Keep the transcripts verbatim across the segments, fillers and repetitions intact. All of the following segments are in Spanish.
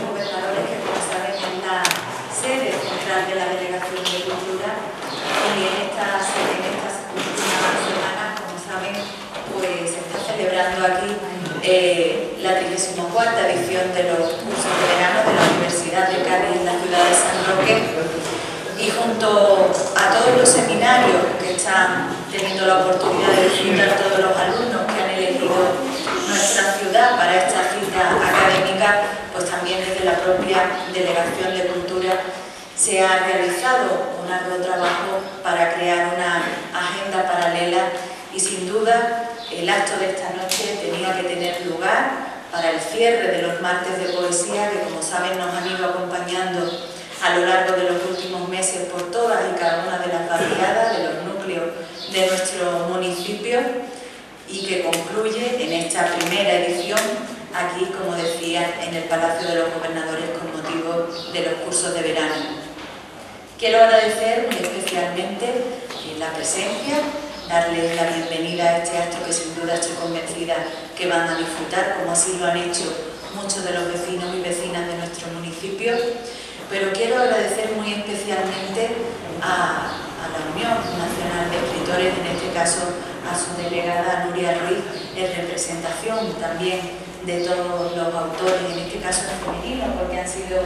los Gobernadores, que como saben es la sede central de la Delegación de Cultura, y en estas, en estas últimas semanas, como saben, pues se está celebrando aquí eh, la trigésima cuarta edición de los cursos de verano de la Universidad de Cádiz en la ciudad de San Roque, y junto a todos los seminarios que están teniendo la oportunidad de visitar todos los alumnos que han elegido nuestra ciudad para esta cita académica, pues también desde la propia Delegación de Cultura se ha realizado un arduo trabajo para crear una agenda paralela, y sin duda el acto de esta noche tenía que tener lugar para el cierre de los martes de poesía que, como saben, nos han ido acompañando a lo largo de los últimos meses por todas y cada una de las barriadas de los núcleos de nuestro municipio, y que concluye en esta primera edición aquí, como decía, en el Palacio de los Gobernadores con motivo de los cursos de verano. Quiero agradecer muy especialmente la presencia, darles la bienvenida a este acto que sin duda estoy convencida que van a disfrutar, como así lo han hecho muchos de los vecinos y vecinas de nuestro municipio. Pero quiero agradecer muy especialmente a, a la Unión Nacional de Escritores, en este caso a su delegada Nuria Ruiz, en representación también de todos los autores, en este caso en femenino, porque han sido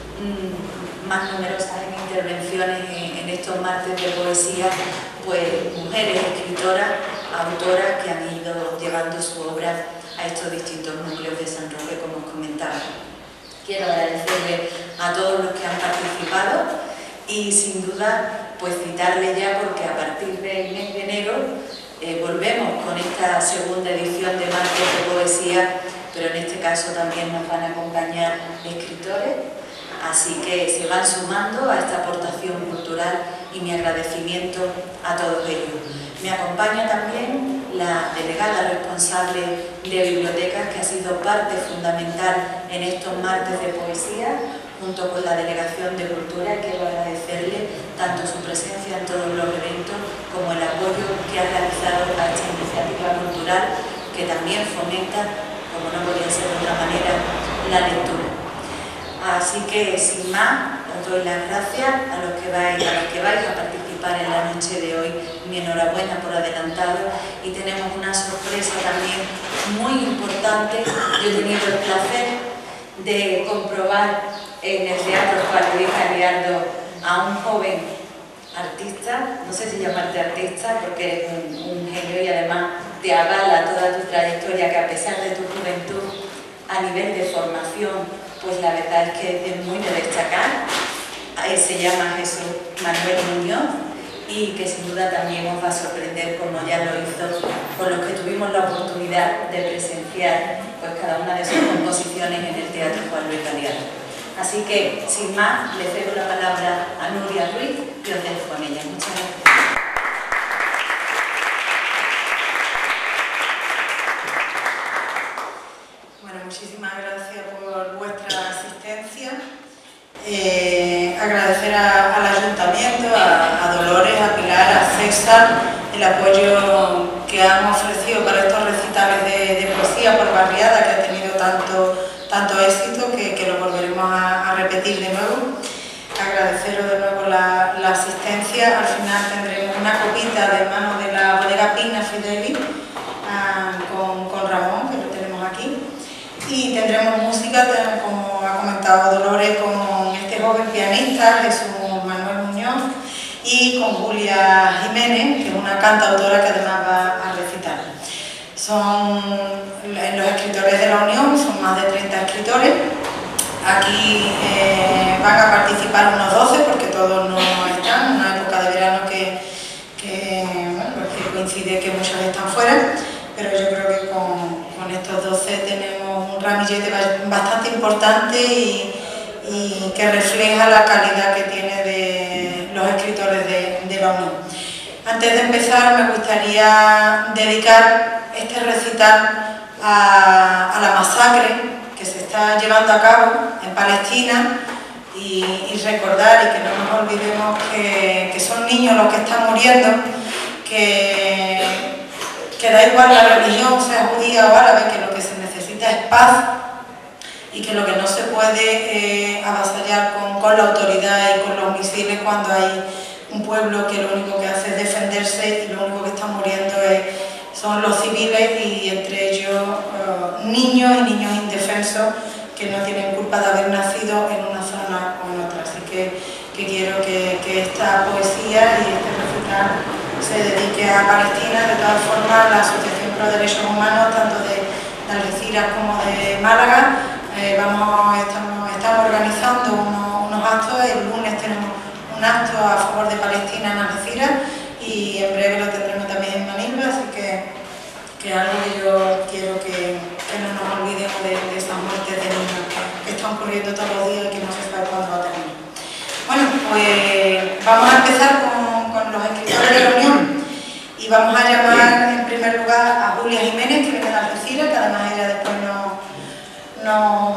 mmm, más numerosas en intervenciones en, en estos martes de poesía, pues mujeres escritoras, autoras que han ido llevando su obra a estos distintos núcleos de San Roque, como os comentaba. Quiero agradecerle a todos los que han participado y sin duda pues citarle ya, porque a partir del mes de enero eh, volvemos con esta segunda edición de Martes de Poesía, pero en este caso también nos van a acompañar escritores, así que se van sumando a esta aportación cultural y mi agradecimiento a todos ellos. Me acompaña también la delegada responsable de bibliotecas, que ha sido parte fundamental en estos martes de poesía, junto con la Delegación de Cultura, y quiero agradecerle tanto su presencia en todos los eventos como el apoyo que ha realizado a esta iniciativa cultural, que también fomenta, como no podía ser de otra manera, la lectura. Así que, sin más, os doy las gracias a los que vais, a los que vais a participar en la noche de hoy. Mi enhorabuena por adelantado, y tenemos una sorpresa también muy importante. Yo he tenido el placer de comprobar en el Teatro Juan Luis Galiardo a un joven artista, no sé si llamarte artista porque eres un, un genio, y además te avala toda tu trayectoria, que a pesar de tu juventud, a nivel de formación, pues la verdad es que es muy de destacar. Se llama Jesús Manuel Muñoz, y que sin duda también os va a sorprender, como ya lo hizo con los que tuvimos la oportunidad de presenciar pues cada una de sus composiciones en el Teatro Juan Luis Galiardo. Así que, sin más, le cedo la palabra a Nuria Ruiz y os dejo con ella. Muchas gracias. Bueno, muchísimas gracias por vuestra asistencia. Eh, agradecer a, al Ayuntamiento, a, a Dolores, a Pilar, a César, el apoyo que han ofrecido para estos recitales de, de poesía por barriada, que ha tenido tanto, tanto éxito que, que lo volveremos a, a repetir de nuevo. Agradeceros de nuevo la, la asistencia. Al final tendremos una copita de manos de la bodega Pina Fideli uh, con, con Ramón, que lo tenemos aquí. Y tendremos música, como ha comentado Dolores, con este joven pianista, Jesús Manuel Muñoz, y con Julia Jiménez, que es una cantautora que además va a recitar. Son los escritores de la Unión, son más de treinta escritores. Aquí eh, van a participar unos doce, porque todos no están, en una época de verano que, que, bueno, pues que coincide que muchos están fuera, pero yo creo que con, con estos doce tenemos un ramillete bastante importante y, y que refleja la calidad que tiene de los escritores de, de la Unión. Antes de empezar, me gustaría dedicar este recital a, a la masacre que se está llevando a cabo en Palestina, y, y recordar y que no nos olvidemos que, que son niños los que están muriendo, que, que da igual la religión, sea judía o árabe, que lo que se necesita es paz y que lo que no se puede eh, avasallar con, con la autoridad y con los misiles cuando hay un pueblo que lo único que hace es defenderse y lo único que está muriendo es, son los civiles y entre ellos uh, niños y niños indefensos que no tienen culpa de haber nacido en una zona o en otra. Así que, que quiero que, que esta poesía y este recital se dedique a Palestina. De todas formas, la Asociación Pro Derechos Humanos, tanto de, de Algeciras como de Málaga, eh, vamos, estamos, estamos organizando unos, unos actos. El lunes tenemos un acto a favor de Palestina en Algeciras y en breve lo tendremos también en Manilva, así que, que es algo que yo quiero que, que no nos olvidemos de, de esas muertes de niños que están ocurriendo todos los días y que no se sabe cuándo va a terminar. Bueno, pues vamos a empezar con, con los escritores de la Unión y vamos a llamar en primer lugar a Julia Jiménez, que viene de Algeciras, que además ella después nos no,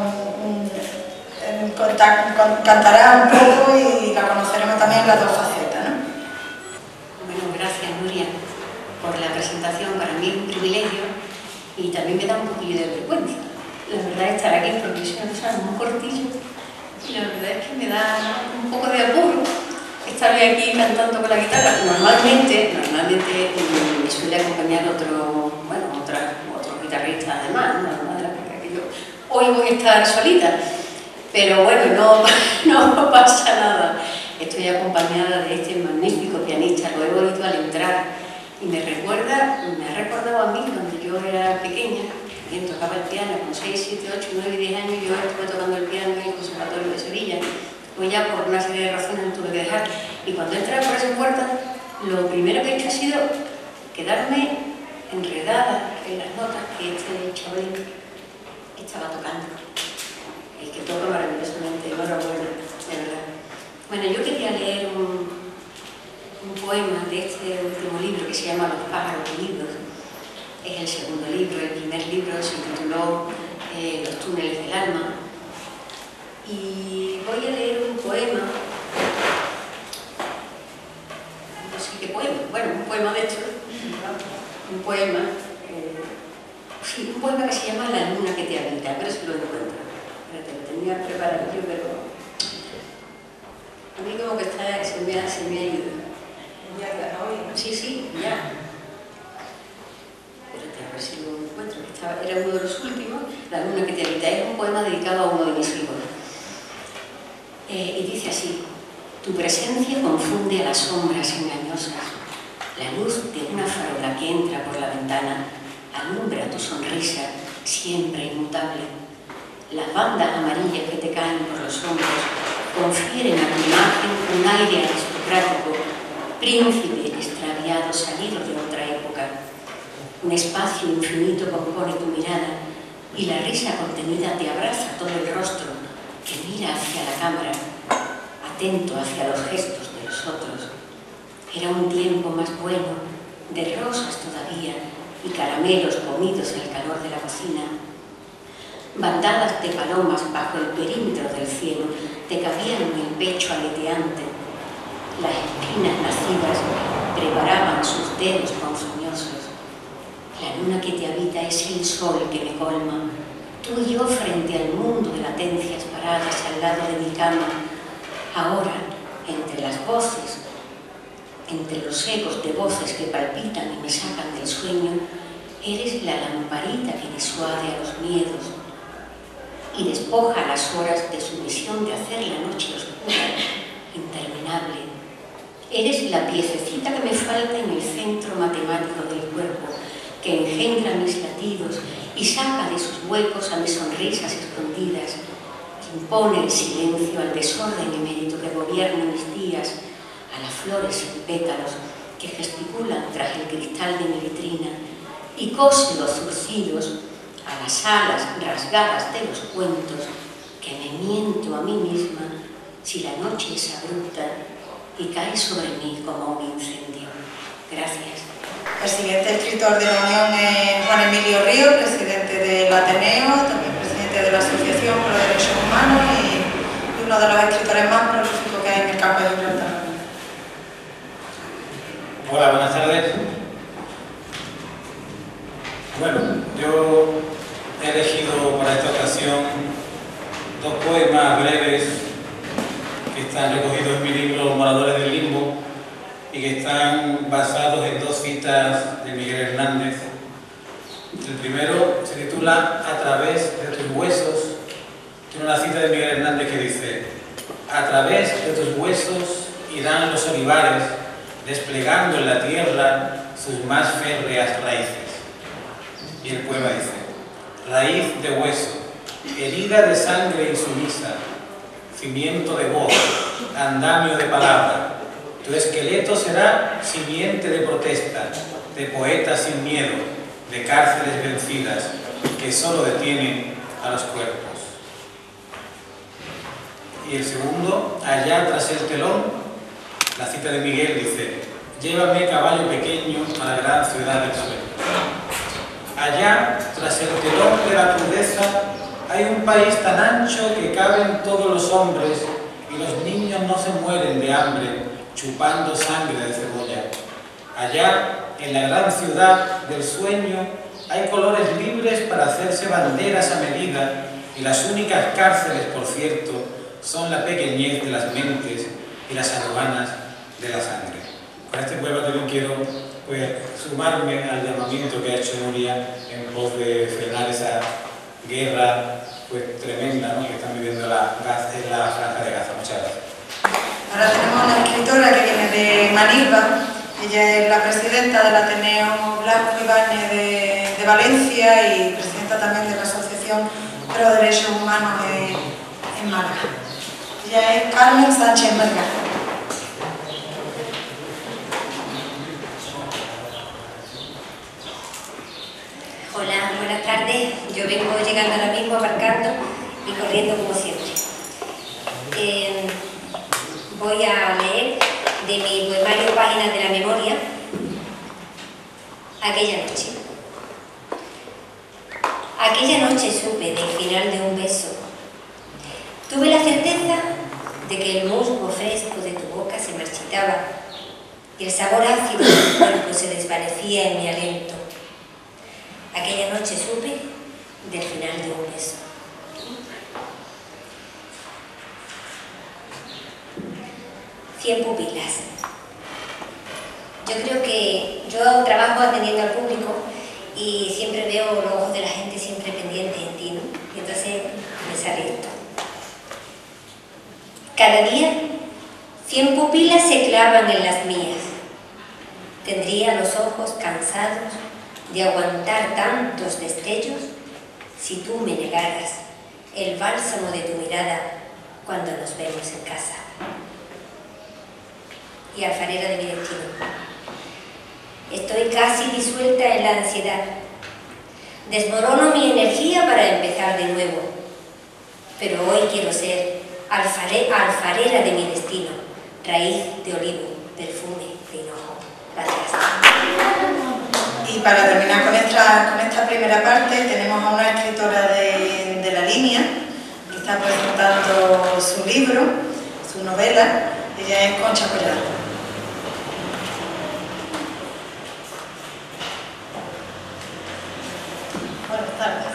no, cantará un poco y la conoceremos también en las dos facetas, ¿no? Bueno, gracias Nuria por la presentación. Para mí es un privilegio y también me da un poquillo de vergüenza, la verdad, estar aquí porque es una cosa muy cortilla y la verdad es que me da un poco de apuro estar aquí cantando con la guitarra. Normalmente, normalmente me suele acompañar otro, bueno, otra, otro guitarrista además, ¿no? Además de la primera que yo hoy voy a estar solita, pero bueno, no, no pasa nada. Estoy acompañada de este magnífico pianista, lo he oído al entrar y me recuerda, me ha recordado a mí cuando yo era pequeña, que tocaba el piano con seis, siete, ocho, nueve, diez años. Yo estuve tocando el piano en el Conservatorio de Sevilla, pues ya por una serie de razones lo tuve que dejar. Y cuando entré por esa puerta, lo primero que he hecho ha sido quedarme enredada en las notas que este chavalín estaba tocando. El que toca maravillosamente, enhorabuena, de verdad. Bueno, yo quería leer un, un poema de este último libro que se llama Los pájaros unidos. Es el segundo libro. El primer libro se tituló eh, Los túneles del alma. Y voy a leer un poema, no sé qué poema, bueno, un poema de hecho, un poema, eh, sí, un poema que se llama La luna que te habita, pero si lo encuentro. Lo tenía preparado yo, pero a mí como que está, se me, se me ayuda. Ya está hoy. Sí, sí, ya. Espérate, a ver si lo encuentro, que estaba, era uno de los últimos. La luna que te habita es un poema dedicado a uno de mis hijos. Eh, y dice así: tu presencia confunde a las sombras engañosas. La luz de una farola que entra por la ventana alumbra tu sonrisa, siempre inmutable. Las bandas amarillas que te caen por los hombros confieren a tu imagen un aire aristocrático, príncipe extraviado salido de otra época. Un espacio infinito compone tu mirada y la risa contenida te abraza todo el rostro, que mira hacia la cámara, atento hacia los gestos de los otros. Era un tiempo más bueno, de rosas todavía y caramelos comidos al calor de la cocina. Bandadas de palomas bajo el perímetro del cielo te cabían en el pecho aleteante. Las espinas nacidas preparaban sus dedos ponzoñosos. La luna que te habita es el sol que me colma. Tú y yo frente al mundo de latencias paradas al lado de mi cama. Ahora, entre las voces, entre los ecos de voces que palpitan y me sacan del sueño, eres la lamparita que disuade a los miedos y despoja las horas de su misión de hacer la noche oscura, interminable. Eres la piececita que me falta en el centro matemático del cuerpo, que engendra mis latidos y saca de sus huecos a mis sonrisas escondidas, que impone el silencio al desorden emérito que gobierna mis días, a las flores sin pétalos que gesticulan tras el cristal de mi vitrina y cose los zurcidos a las alas rasgadas de los cuentos que me miento a mí misma si la noche es abrupta y cae sobre mí como un incendio. Gracias. El siguiente escritor de la Unión es Juan Emilio Ríos, presidente del Ateneo, también presidente de la Asociación por los Derechos Humanos y uno de los escritores más prolíficos que hay en el campo de Gibraltar. Hola, buenas tardes. Bueno, yo he elegido para esta ocasión dos poemas breves que están recogidos en mi libro Los Moradores del Limbo y que están basados en dos citas de Miguel Hernández. El primero se titula A través de tus huesos. Tiene una cita de Miguel Hernández que dice: a través de tus huesos irán los olivares, desplegando en la tierra sus más férreas raíces. Y el poema dice: raíz de hueso, herida de sangre insumisa, cimiento de voz, andamio de palabra, tu esqueleto será simiente de protesta, de poetas sin miedo, de cárceles vencidas que solo detienen a los cuerpos. Y el segundo, allá tras el telón, la cita de Miguel dice: llévame caballo pequeño a la gran ciudad del sueño. Allá, tras el telón de la crudeza, hay un país tan ancho que caben todos los hombres y los niños no se mueren de hambre chupando sangre de cebolla. Allá, en la gran ciudad del sueño, hay colores libres para hacerse banderas a medida y las únicas cárceles, por cierto, son la pequeñez de las mentes y las aduanas de la sangre. Con este poema también quiero pues, sumarme al llamamiento que ha hecho Nuria en pos de frenar esa guerra pues, tremenda, ¿no?, que están viviendo la, en la Franja de Gaza. Muchas gracias. Ahora tenemos una escritora que viene de Manilva. Ella es la presidenta del Ateneo Blasco Ibáñez de, de Valencia y presidenta también de la Asociación Pro Derechos Humanos en, en Málaga. Ella es Carmen Sánchez Merga. Hola, buenas tardes. Yo vengo llegando ahora mismo aparcando y corriendo como siempre. Eh, voy a leer de mi poemario Páginas de la Memoria, aquella noche. Aquella noche supe del final de un beso. Tuve la certeza de que el musgo fresco de tu boca se marchitaba y el sabor ácido del cuerpo se desvanecía en mi aliento. Aquella noche supe del final de un beso. Cien pupilas. Yo creo que yo trabajo atendiendo al público y siempre veo los ojos de la gente siempre pendientes en ti, ¿no? Y entonces me sale esto. Cada día, cien pupilas se clavan en las mías. Tendría los ojos cansados de aguantar tantos destellos si tú me negaras el bálsamo de tu mirada cuando nos vemos en casa. Y alfarera de mi destino. Estoy casi disuelta en la ansiedad. Desmorono mi energía para empezar de nuevo. Pero hoy quiero ser alfare, alfarera de mi destino, raíz de olivo, perfume de hinojo. Gracias. Y para terminar con esta, con esta primera parte, tenemos a una escritora de, de la línea que está presentando su libro, su novela. Ella es Concha Collado. Buenas tardes.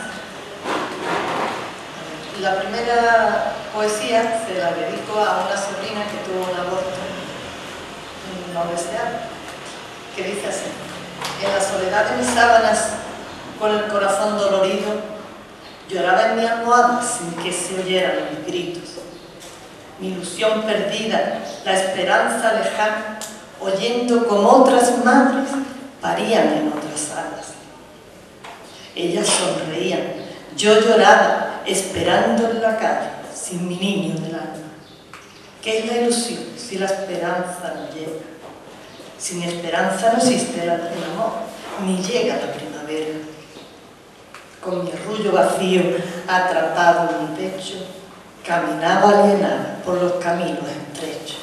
La primera poesía se la dedico a una sobrina que tuvo un aborto no deseado, que dice así: en la soledad de mis sábanas, con el corazón dolorido, lloraba en mi almohada sin que se oyeran mis gritos. Mi ilusión perdida, la esperanza lejana, oyendo como otras madres parían en otras salas. Ellas sonreían, yo lloraba, esperando en la calle, sin mi niño del alma. ¿Qué es la ilusión si la esperanza no llega? Sin esperanza no existe el amor, ni llega la primavera. Con mi arrullo vacío, atrapado en mi pecho, caminaba alienada por los caminos estrechos.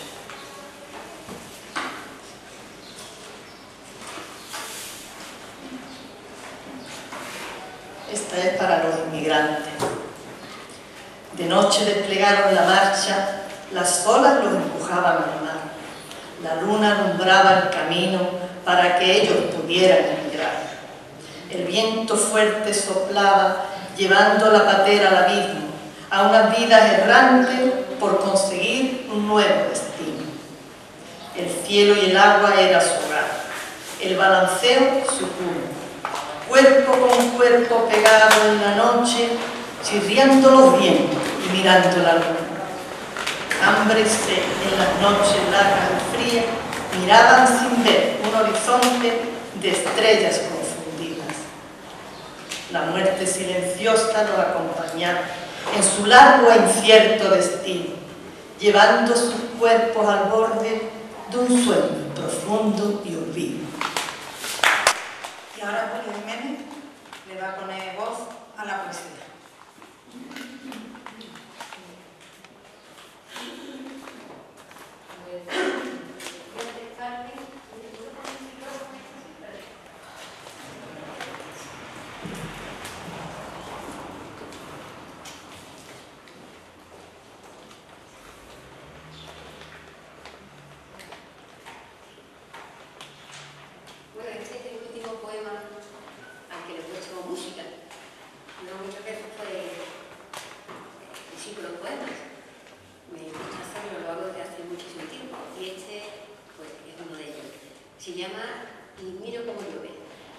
Esta es para los inmigrantes. De noche desplegaron la marcha, las olas los empujaban al mar. La luna alumbraba el camino para que ellos pudieran emigrar. El viento fuerte soplaba, llevando la patera al abismo, a una vida errante por conseguir un nuevo destino. El cielo y el agua era su hogar, el balanceo su cuna, cuerpo con cuerpo pegado en la noche, chirriando los vientos y mirando la luna. Hambre y sed en las noches largas y frías miraban sin ver un horizonte de estrellas confundidas. La muerte silenciosa los acompañaba en su largo e incierto destino, llevando sus cuerpos al borde de un sueño profundo y olvido. Y ahora Julio Jiménez le va a poner voz a la poesía. Bueno, este es el último poema al que le he puesto música. No muchas veces pues sigo los poemas. Me gusta hacerlo, lo hago desde hace muchísimo tiempo. Y este pues es uno de ellos. Se llama Y miro cómo llueve.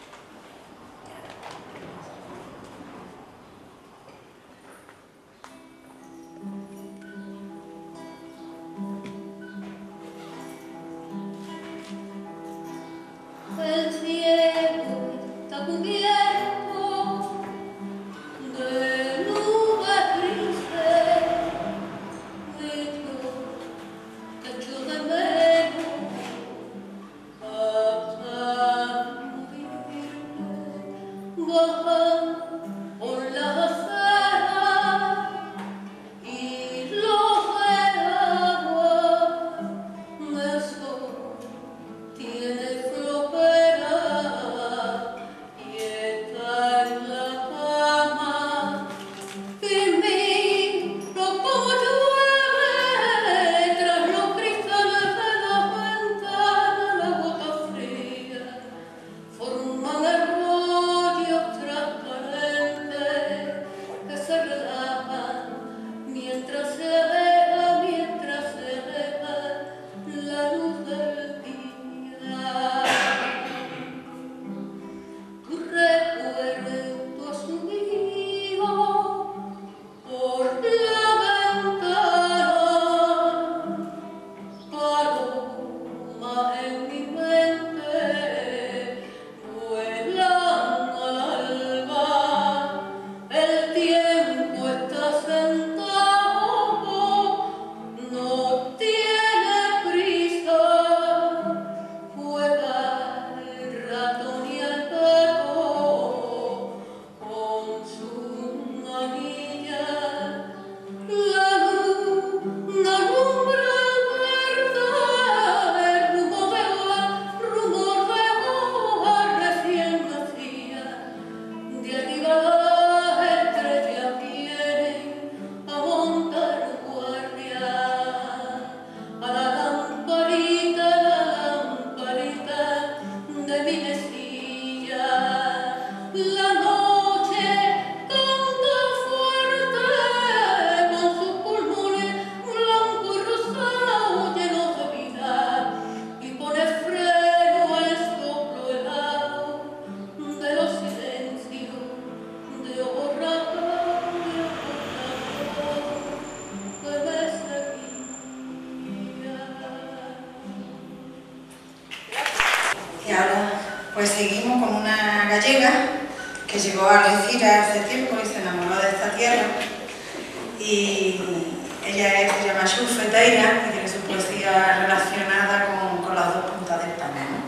El cielo está cubierto de nubes grises, y yo echo de menos hasta morirme. Bajan por las aceras y los de agua me sol tiene flopera y está en la cama y miro como llueve tras los cristales de la ventana. La gota fría forman arroyos transparentes que se relajan mientras se aleja, mientras se aleja la luz del día. Tu recuerdo subido por la ventana, paloma en mi mente, vuelan al alba. El tiempo está sentado, no tiene prisa, juega el ratón y el gato con su manilla. La luna alumbra verde, rumor de hoja, rumor de hoja recién nacida. De arriba las estrellas vienen a montar guardia a la lamparita, la lamparita de mi mesilla. La noche canta fuerte con sus pulmones blanco y rosado llenos de vida y pone freno al soplo helado de los silencios de ojos rasgados, de ojos rasgados que me seguían. Y ahora pues seguimos con una gallega que llegó a Algeciras hace tiempo y se enamoró de esta tierra. Y ella es, se llama Xus Feteira y tiene su poesía relacionada con, con las dos puntas de España, ¿no?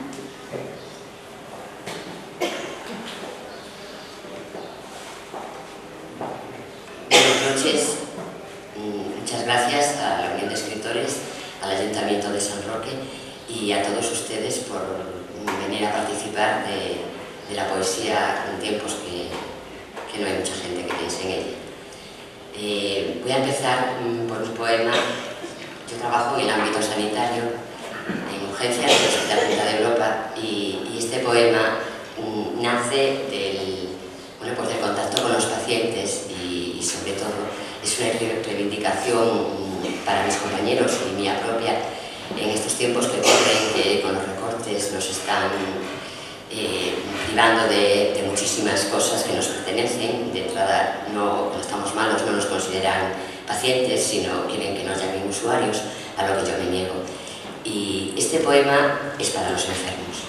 Buenas noches. Mm, Muchas gracias a la Unión de Escritores, al Ayuntamiento de San Roque y a todos ustedes por venir a participar de, de la poesía en tiempos que, que no hay mucha gente que piense en ella. Eh, voy a empezar mm, por un poema. Yo trabajo en el ámbito sanitario, en urgencias del Hospital Central de Europa, y, y este poema mm, nace del, bueno, pues del contacto con los pacientes y, y sobre todo es reivindicación para mis compañeros y mía propia en estos tiempos que corren, que con los recortes nos están eh, privando de, de muchísimas cosas que nos pertenecen. De entrada, no, cuando estamos malos no nos consideran pacientes, sino quieren que nos llamen usuarios, a lo que yo me niego. Y este poema es para los enfermos.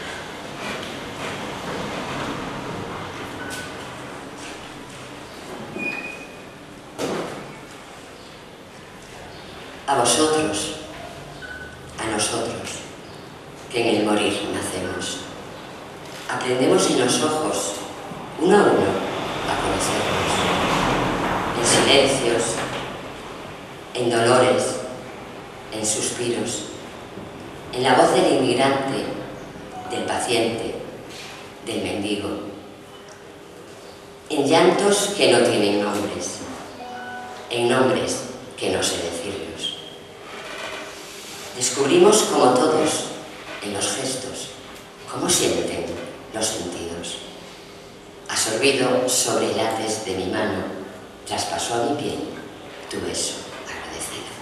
A vosotros, a nosotros, que en el morir nacemos, aprendemos en los ojos, uno a uno, a conocernos, en silencios, en dolores, en suspiros, en la voz del inmigrante, del paciente, del mendigo, en llantos que no tienen nombres, en nombres que no sé decirlos. Descubrimos como todos, en los gestos, cómo sienten los sentidos. Absorbido sobre hilates de mi mano, traspasó a mi piel tu beso agradecido.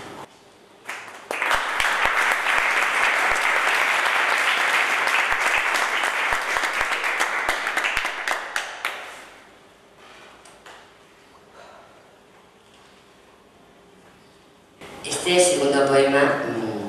Este segundo poema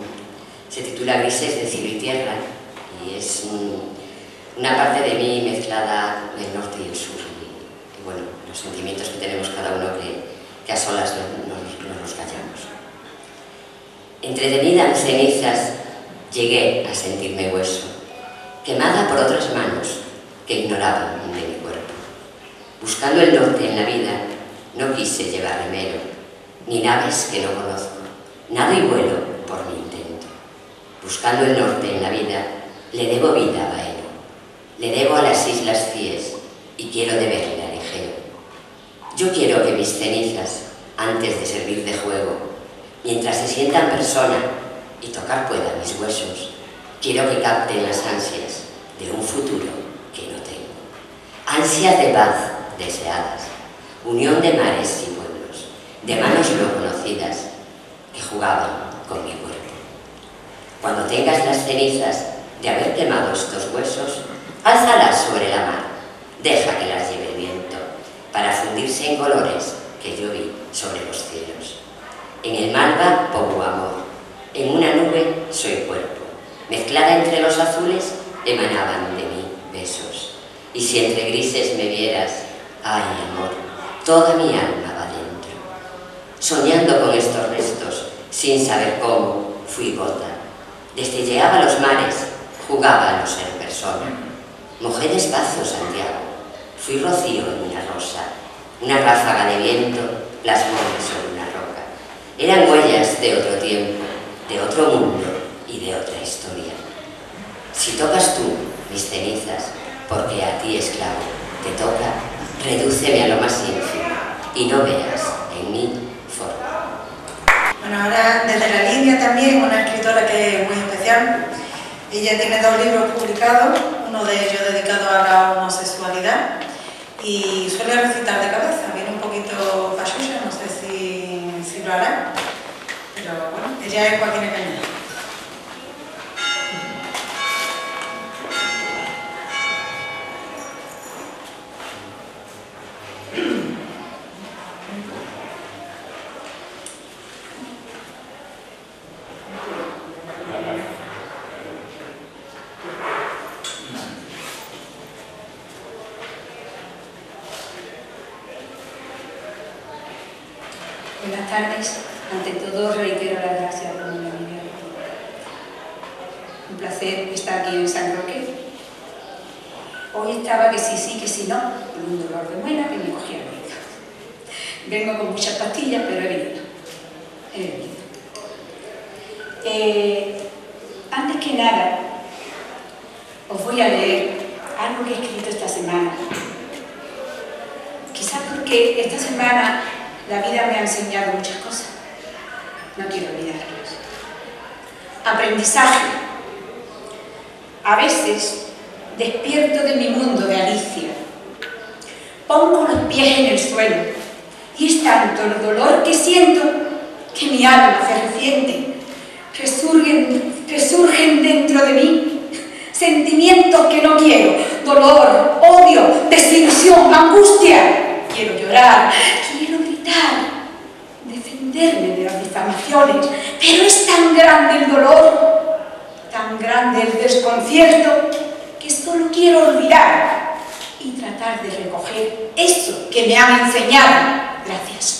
se titula Grises de cielo y tierra y es un, una parte de mí mezclada del norte y el sur y, y bueno, los sentimientos que tenemos cada uno que, que a solas no nos, no nos callamos. Entretenida en cenizas llegué a sentirme hueso, quemada por otras manos que ignoraban de mi cuerpo. Buscando el norte en la vida no quise llevar remero, ni naves que no conozco, nado y vuelo por mi intento. Buscando el norte en la vida, le debo vida a Baero, le debo a las islas Cíes y quiero deberle a Ligero. Yo quiero que mis cenizas, antes de servir de juego, mientras se sientan persona y tocar pueda mis huesos, quiero que capten las ansias de un futuro que no tengo. Ansias de paz deseadas, unión de mares y pueblos, de manos no conocidas que jugaban con mi cuerpo. Cuando tengas las cenizas de haber quemado estos huesos, álzalas sobre la mar, deja que las lleve el viento, para fundirse en colores que yo vi sobre los cielos. En el malva pongo amor, en una nube soy cuerpo, mezclada entre los azules emanaban de mí besos. Y si entre grises me vieras, ay amor, toda mi alma va dentro. Soñando con estos restos, sin saber cómo, fui gota. Destelleaba los mares, jugaba a no ser persona. Mojé despacio Santiago, fui rocío en una rosa, una ráfaga de viento plasmóme sobre una roca. Eran huellas de otro tiempo, de otro mundo y de otra historia. Si tocas tú mis cenizas, porque a ti, esclavo, te toca, redúceme a lo más ínfimo y no veas en mí forma. Bueno, ahora desde la línea también, una escritora que es muy especial. Ella tiene dos libros publicados, uno de ellos dedicado a la homosexualidad y suele recitar de cabeza, viene un poquito pachucha, no sé si, si lo hará, pero bueno, ella es Joaquina Cañada. Buenas tardes. Ante todo, reitero las gracias por mi amiga. Un placer estar aquí en San Roque. Hoy estaba que sí, sí, que sí, no, con un dolor de muela que me cogía la vida. Vengo con muchas pastillas, pero he venido. He venido. Eh, antes que nada, os voy a leer algo que he escrito esta semana. Quizás porque esta semana la vida me ha enseñado muchas cosas. No quiero olvidarlas. Aprendizaje. A veces despierto de mi mundo de Alicia. Pongo los pies en el suelo Y es tanto el dolor que siento que mi alma se resiente. Resurgen, resurgen dentro de mí sentimientos que no quiero: dolor, odio, desilusión, angustia. Quiero llorar, quiero gritar, defenderme de las difamaciones, pero es tan grande el dolor, tan grande el desconcierto, que solo quiero olvidar y tratar de recoger eso que me han enseñado. Gracias.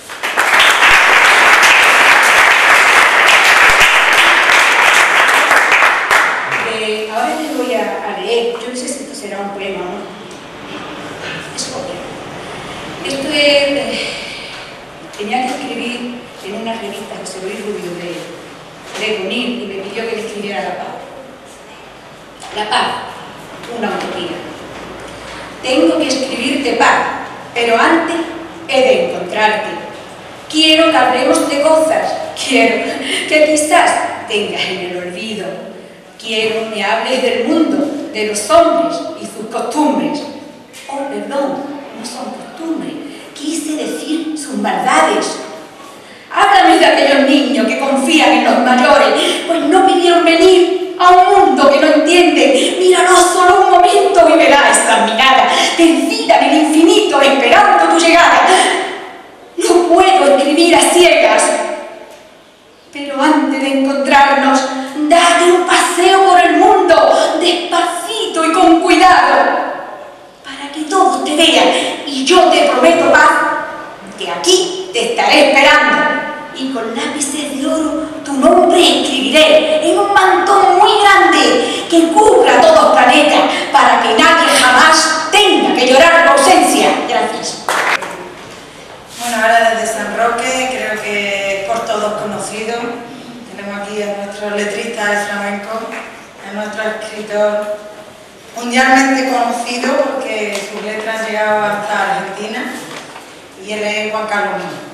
Eh, ahora les voy a, a leer, yo no sé si esto será un poema o no. Es un poema. Esto es, eh, tenía que escribir en una revista José Luis Rubio de, de Gunil, y me pidió que le escribiera La Paz. La paz, una utopía. Tengo que escribirte paz, pero antes he de encontrarte. Quiero que hablemos de cosas, quiero que quizás tengas en el olvido. Quiero me hables del mundo, de los hombres y sus costumbres. Oh, perdón, no son costumbres, quise decir sus maldades. Háblame de aquellos niños que confían en los mayores, pues no pidieron venir a un mundo que no entiende. Míralos solo un momento y verás esa mirada perdida en el infinito, esperando tu llegada. No puedo escribir a ciegas, pero antes de encontrarnos, date un paseo por el mundo, despacito y con cuidado, para que todos te vean, y yo te prometo paz, que aquí te estaré esperando, y con lápices de oro tu nombre escribiré en un mantón muy grande que cubra todo el planeta, para que nadie jamás tenga que llorar tu ausencia. Gracias. Bueno, ahora desde San Roque, creo que es por todos conocido. Tenemos aquí a nuestro letrista de flamenco, a nuestro escritor mundialmente conocido porque sus letras han llegado hasta Argentina, y él es Juan Carlos Mina.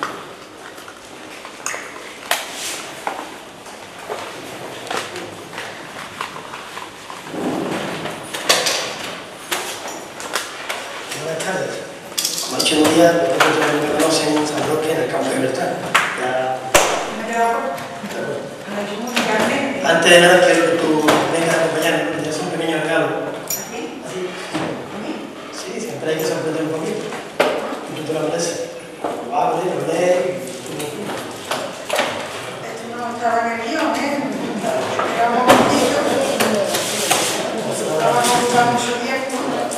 Buenas tardes. Como ha dicho Nuria, nosotros me conocen en San Roque, en el campo de Libertad. Ya... Antes de nada, quiero que tú vengas a acompañarme, porque es un pequeño regalo. ¿Así? ¿Así? Sí, siempre hay que sorprender un poquito. Y tú te lo mereces. Lo abres, lo lees. Esto no estaba en el guión, ¿eh? Esperamos un poquito. No vamos a ocupar mucho tiempo.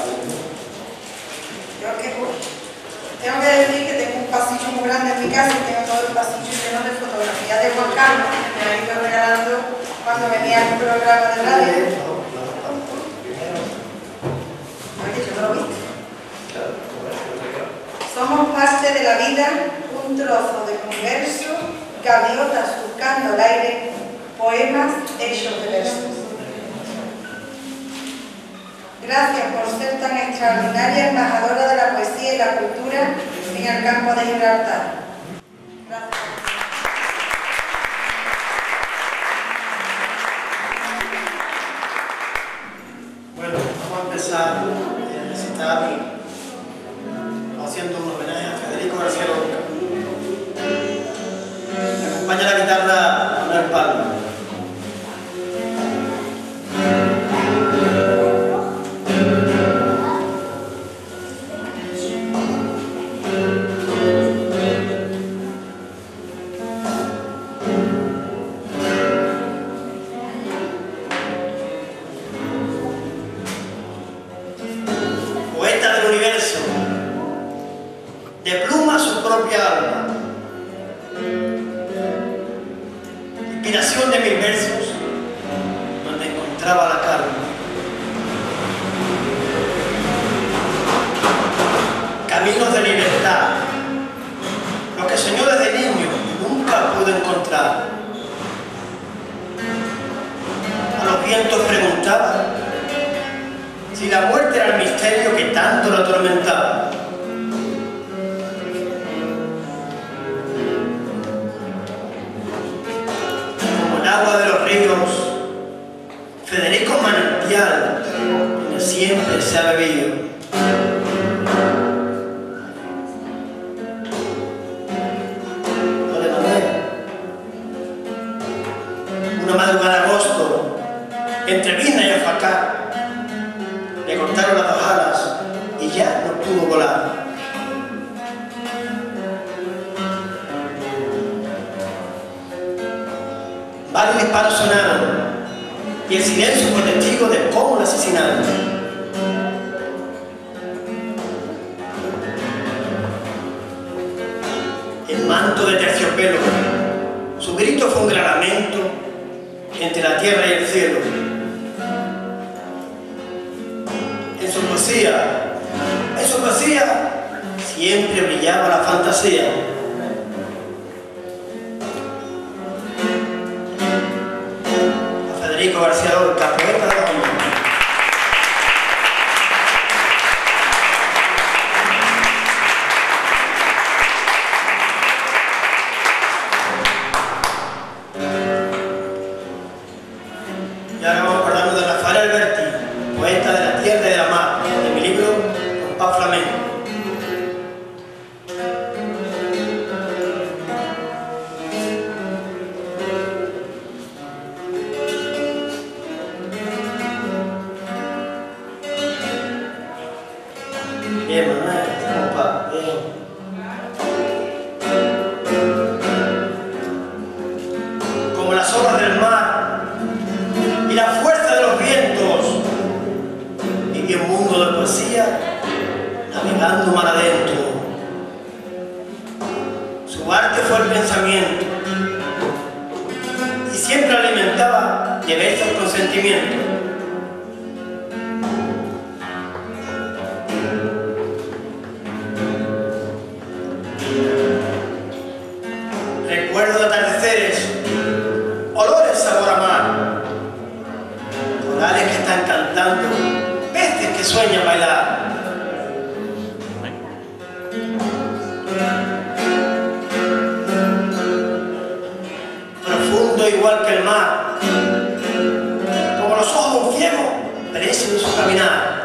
Yo que tengo que decir que tengo un pasillo muy grande en mi casa y tengo todo el pasillo lleno de fotografías de Juan Carlos, que me ha ido regalando cuando venía a un programa de radio. Oye, yo no lo viste. Somos parte de la vida, un trozo de universo, gaviotas surcando el aire, poemas hechos de versos. Gracias por ser tan extraordinaria embajadora de la poesía y la cultura en el campo de Gibraltar. Gracias. Bueno, vamos a empezar el recital haciendo un homenaje a Federico García Lorca. Me acompaña la guitarra Manuel Palma. De pluma su propia alma, inspiración de mis versos, donde encontraba la calma. Caminos de libertad, lo que soñó desde niño nunca pudo encontrar. A los vientos preguntaba si la muerte era el misterio que tanto lo atormentaba. Agua de los ríos, Federico manantial, donde siempre se ha bebido. pescar, le cortaron las dos alas y ya no pudo volar. Varios disparos sonaron y el silencio fue testigo de cómo lo asesinaron. El manto de terciopelo, su grito fue un gran lamento entre la tierra y el cielo. En su poesía, en su poesía siempre brillaba la fantasía. Federico García Lorca, poeta de la Unión. Y ahora vamos a hablarnos de Rafael Alberti, poeta de la tierra y de la mar, de mi libro Compás Flamenco. Bien, Manuel, compa, bien. Como las olas del mar y la fuerza de los vientos, vivió un mundo de poesía navegando mar adentro. Su arte fue el pensamiento y siempre alimentaba de versos con sentimiento. Recuerdo de atardeceres, olores sabor a mar, corales que están cantando, peces que sueñan bailar. Profundo igual que el mar, como los ojos de un ciego, preso en su caminar.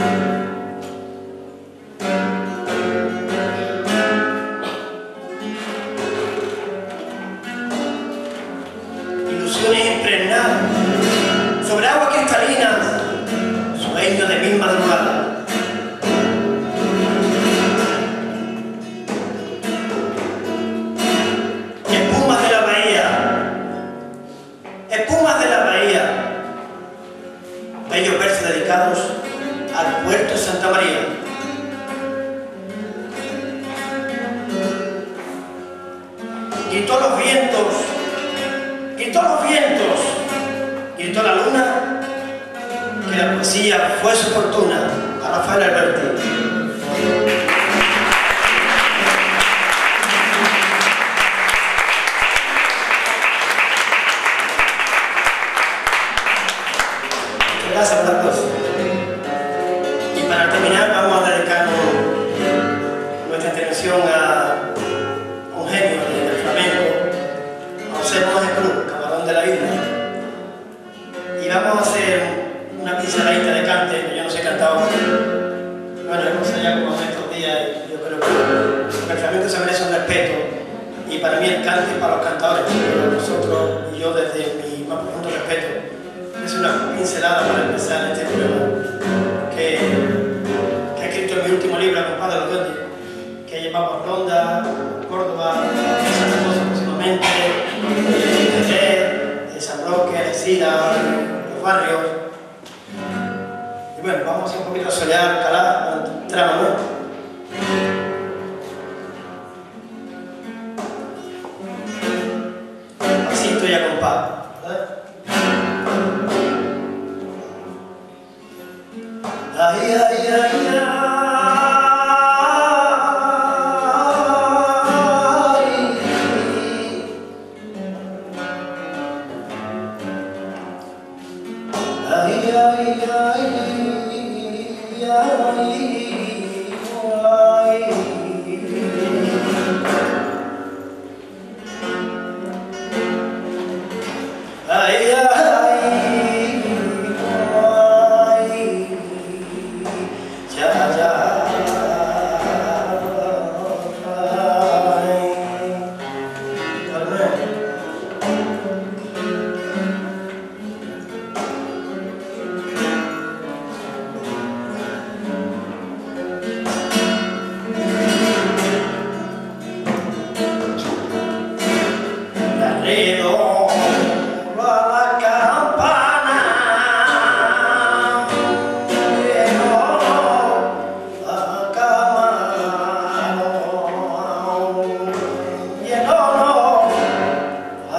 Ilusiones impregnadas sobre agua cristalina, sueños de mil madrugadas. Espumas de la bahía, espumas de la bahía, bellos versos dedicados al puerto de Santa María. Gritó los vientos, gritó los vientos, gritó la luna, que la poesía fue su fortuna. A Rafael Alberti. Gracias por las cosas. Y para terminar vamos a dedicar nuestra intervención a un genio del flamenco, a José Monjes Cruz, camarón de la isla. Y vamos a hacer una pinceladita de cante, que yo no sé cantar. Bueno, hemos ensayado como estos días y yo creo que el flamenco se merece un respeto. Y para mí el cante es para los cantadores, pero nosotros y yo desde mi más profundo respeto. Es una pincelada para empezar este programa que, que he escrito en mi último libro, Compadre de los Duendes, que llevamos Ronda, Córdoba, San Rosa próximamente, de, de San Roque, de Sida, los barrios. Y bueno, vamos a hacer un poquito de solear, calar, trama, ¿no? Así estoy a compás, ¿verdad? Ay, ay, ay, ay. Ay, ay, ay, ay, ay, le doy a la campana, lleno a camarón, lleno a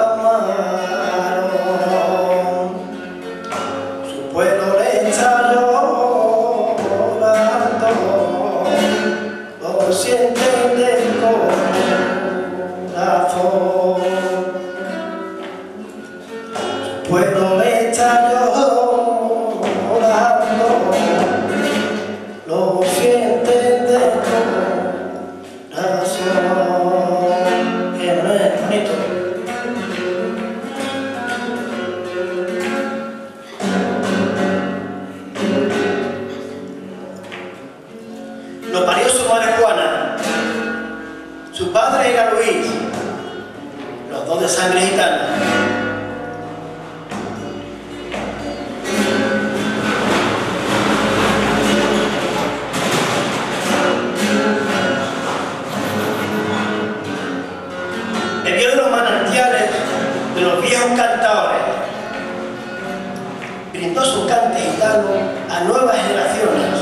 camarón. Su pueblo le está llorando, lo sienten del corazón. Su pueblo le está llorando, lo sienten del corazón. Bien, ¿no es bonito? Lo parió su madre Juana, su padre era Luis, los dos de sangre gitana. Bebió de los manantiales de los viejos cantadores, brindó su cante gitano a nuevas generaciones.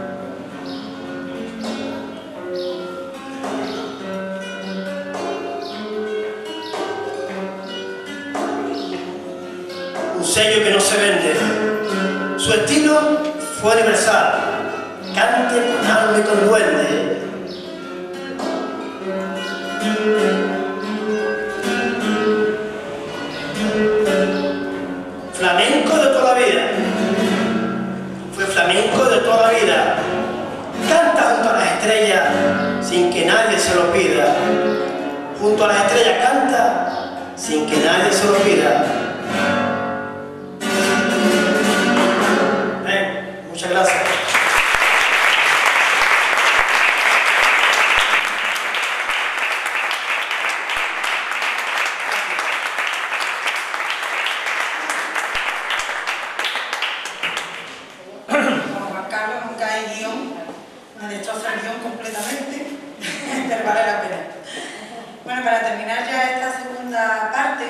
Un sello que no se vende. Su estilo fue universal. Cante con alma y con duende. Flamenco de toda la vida. Fue flamenco de toda la vida. Canta junto a las estrellas sin que nadie se lo pida. Junto a las estrellas canta sin que nadie se lo pida. Ven, muchas gracias. Como Juan Carlos nunca hay guión, me destroza el guión completamente, pero vale la pena. Bueno, para terminar ya esta segunda parte,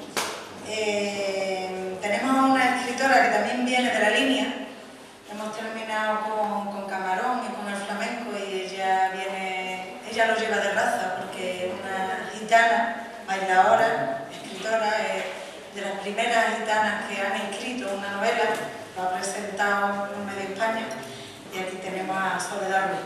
eh, tenemos a una escritora que también viene de la línea. Hemos terminado con, con Camarón y con el flamenco y ella viene, ella lo lleva de raza porque es una gitana, bailadora, escritora, es de las primeras gitanas que han escrito una novela, lo ha presentado en Medio España y aquí tenemos a Soledad Ruiz.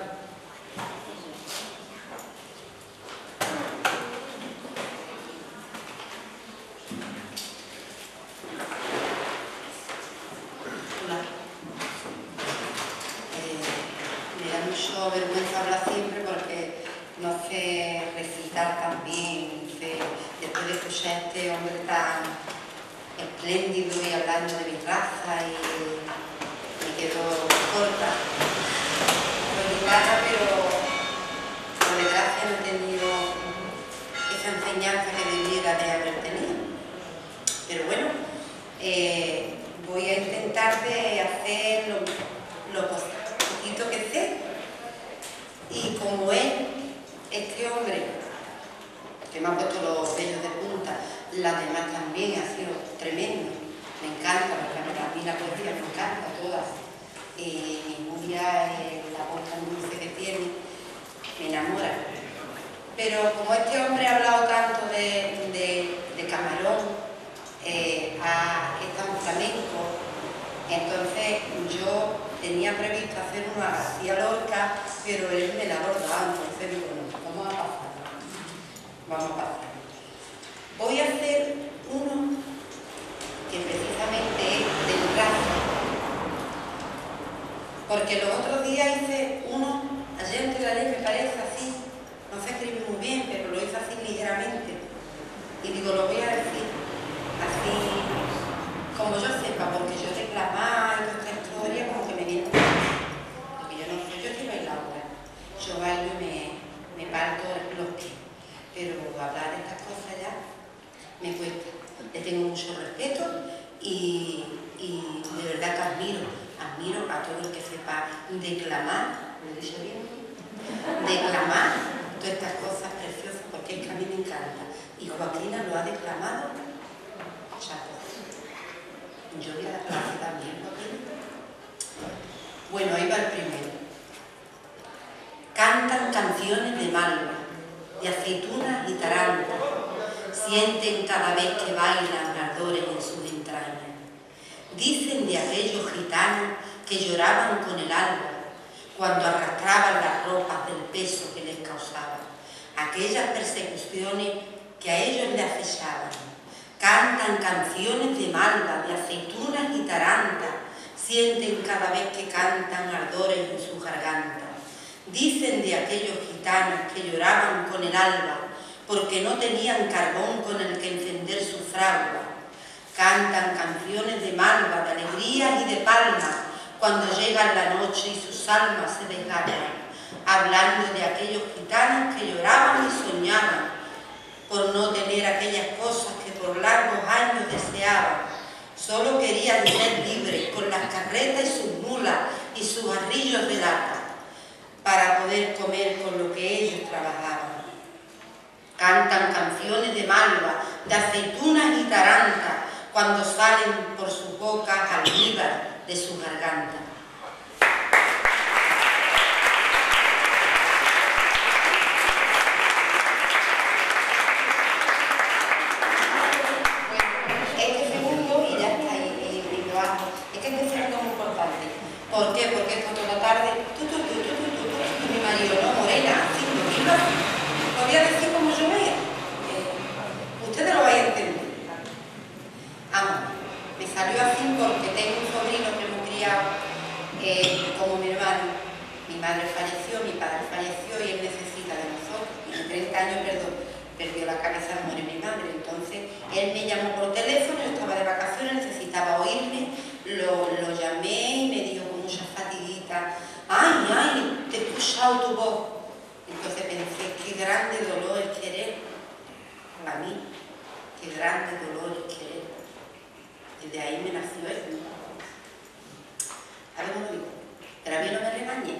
Me da mucho vergüenza hablar siempre porque no sé recitar tan bien, no sé, después de escuchar a este hombre tan espléndido y hablando de mi raza y me quedo corta con guitarra, pero por desgracia no he tenido esa enseñanza que debiera de haber tenido. Pero bueno, eh, voy a intentar de hacer lo, lo poquito que sé. Y como él, este hombre, que me ha puesto los vellos de punta, las demás también, ha sido tremendo. Me encanta, porque a mí la poesía me encanta, todas. Eh, mi Julia, eh, la voz tan dulce que tiene, me enamora. Pero como este hombre ha hablado tanto de, de, de Camarón, eh, ha estado en flamenco, entonces yo tenía previsto hacer uno a García Lorca, pero él me la ha abordado, entonces digo, no, vamos a pasar. Vamos a pasar. Voy a hacer uno que precisamente es del raza, porque los otros días hice uno, ayer en la ley me parece así, no se escribe muy bien, pero lo hice así ligeramente, y digo, lo voy a decir así, como yo sepa, porque yo reclamar y toda esta historia como que me viene, porque yo no sé, yo estoy bailadora, yo bailo y me, me parto los pies, pero hablar de estas cosas ya me cuesta. Le tengo mucho respeto y, y de verdad que admiro, admiro a todo el que sepa declamar, ¿lo he dicho bien? Declamar todas estas cosas preciosas, porque es que a mí me encanta. y Joaquina lo ha declamado. Chapo. Yo voy a dar clase también, Joaquina. Bueno, ahí va el primero. Cantan canciones de malva, de aceitunas y tarantas, sienten cada vez que bailan ardores en sus entrañas. Dicen de aquellos gitanos que lloraban con el alba, cuando arrastraban las ropas del peso que les causaba, aquellas persecuciones que a ellos les acechaban. Cantan canciones de malva, de aceitunas y tarantas, sienten cada vez que cantan ardores en sus gargantas. Dicen de aquellos gitanos que lloraban con el alba, porque no tenían carbón con el que encender su fragua. Cantan canciones de malva, de alegrías y de palmas, cuando llega la noche y sus almas se desgarran, hablando de aquellos gitanos que lloraban y soñaban, por no tener aquellas cosas que por largos años deseaban. Solo querían ser libres, con las carretas y sus mulas y sus arrillos de lata, para poder comer con lo que ellos trabajaban. Cantan canciones de malva, de aceitunas y tarantas, cuando salen por sus bocas almíbar de sus gargantas. Este segundo, y ya está ahí, y lo hago. Es que este segundo es muy importante. ¿Por qué? Porque esto toda la tarde, tú, tú, tú, tú, tú, tú, y mi marido, no, Morena, cinco kilos, lo voy a decir como yo vea. Eh, ustedes lo vais a entender. Vamos, me salió así porque tengo un sobrino que hemos criado eh, como mi hermano. Mi madre falleció, mi padre falleció y él necesita de nosotros. Y en treinta años perdió, perdió la cabeza, muere mi madre. Entonces, él me llamó por teléfono, yo estaba de vacaciones, necesitaba oírme, lo, lo llamé y me dijo con mucha fatiguita: ¡ay, ay, te he escuchado tu voz! Entonces pensé, qué grande dolor es querer, para mí, qué grande dolor es querer. Desde ahí me nació eso. A ver cómo lo digo, pero a mí no me regañé.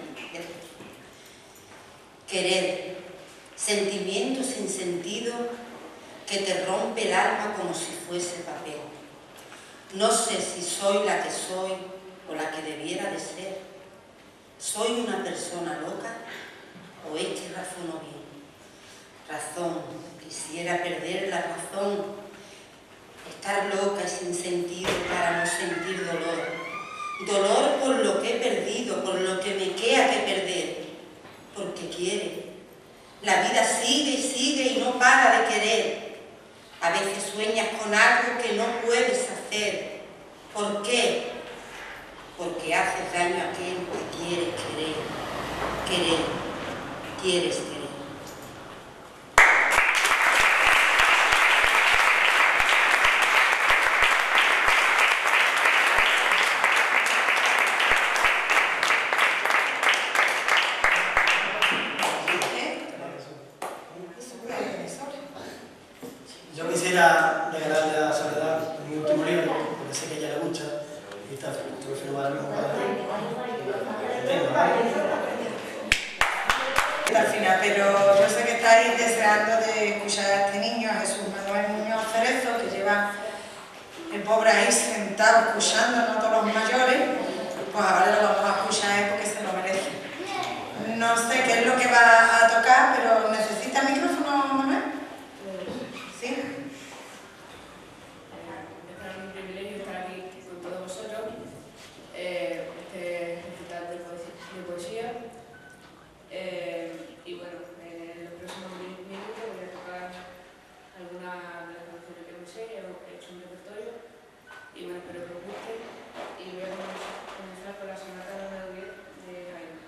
Querer, sentimiento sin sentido que te rompe el alma como si fuese papel. No sé si soy la que soy o la que debiera de ser. ¿Soy una persona loca o es que razono bien? Razón, quisiera perder la razón, estar loca y sin sentido para no sentir dolor. Dolor por lo que he perdido, por lo que me queda que perder, porque quiere. La vida sigue y sigue y no para de querer. A veces sueñas con algo que no puedes hacer. ¿Por qué? Porque haces daño a aquel que quieres querer. Querer, quieres querer. Yo quisiera regalarle a Soledad mi último libro, porque sé que a ella le gusta, y está firmado al mismo padre. Al final, pero yo sé que estáis deseando de escuchar a este niño, a Jesús Manuel Muñoz Cerezo, que lleva el pobre ahí sentado escuchándonos todos los mayores. Pues ahora lo vamos a escuchar a él porque se lo merece. No sé qué es lo que va a tocar, pero ¿necesita micrófono, Manuel? ¿Sí? Es un privilegio estar aquí con todos vosotros. Eh, este recital de poesía. De poesía. Eh, y bueno, en los próximos minutos voy a tocar algunas de las canciones que me sé, he hecho un repertorio y bueno, espero que os guste. Y voy a comenzar con la sonata número diez de Haydn.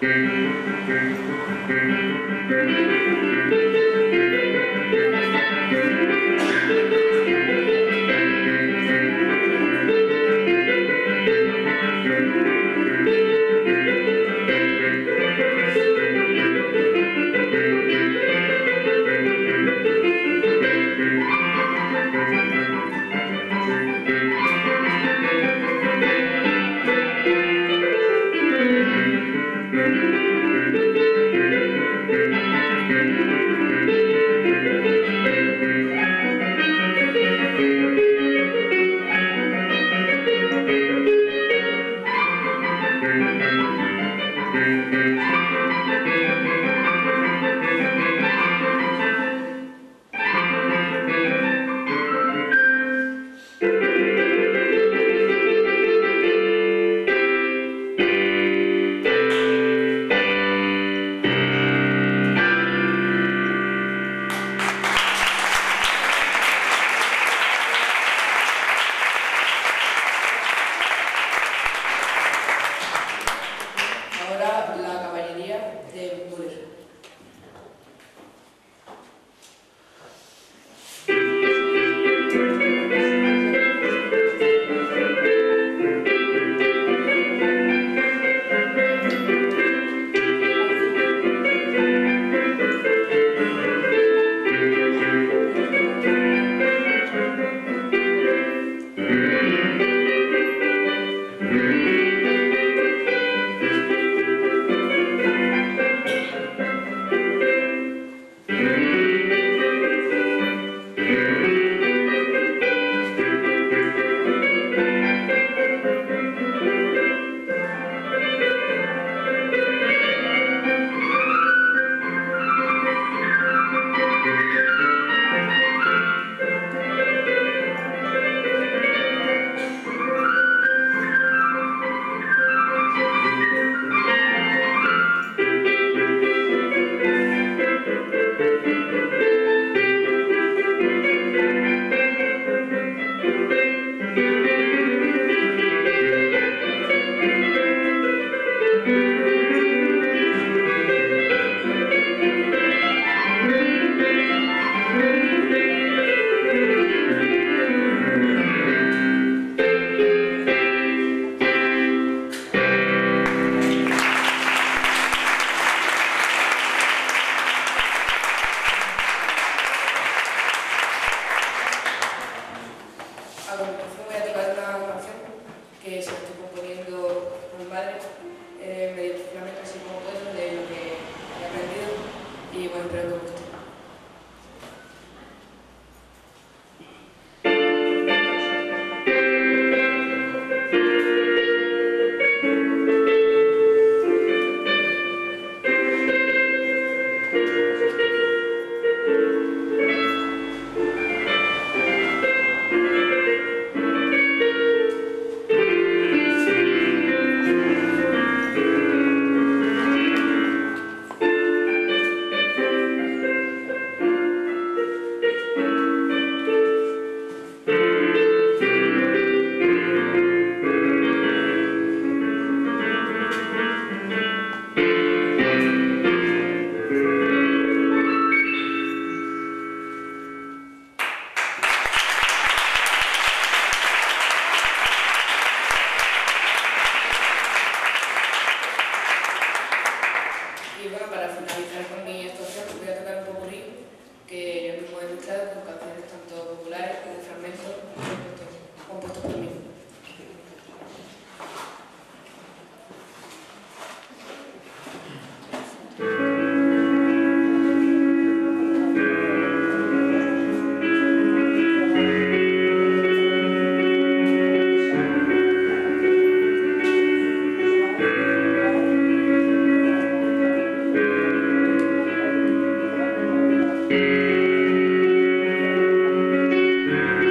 Thank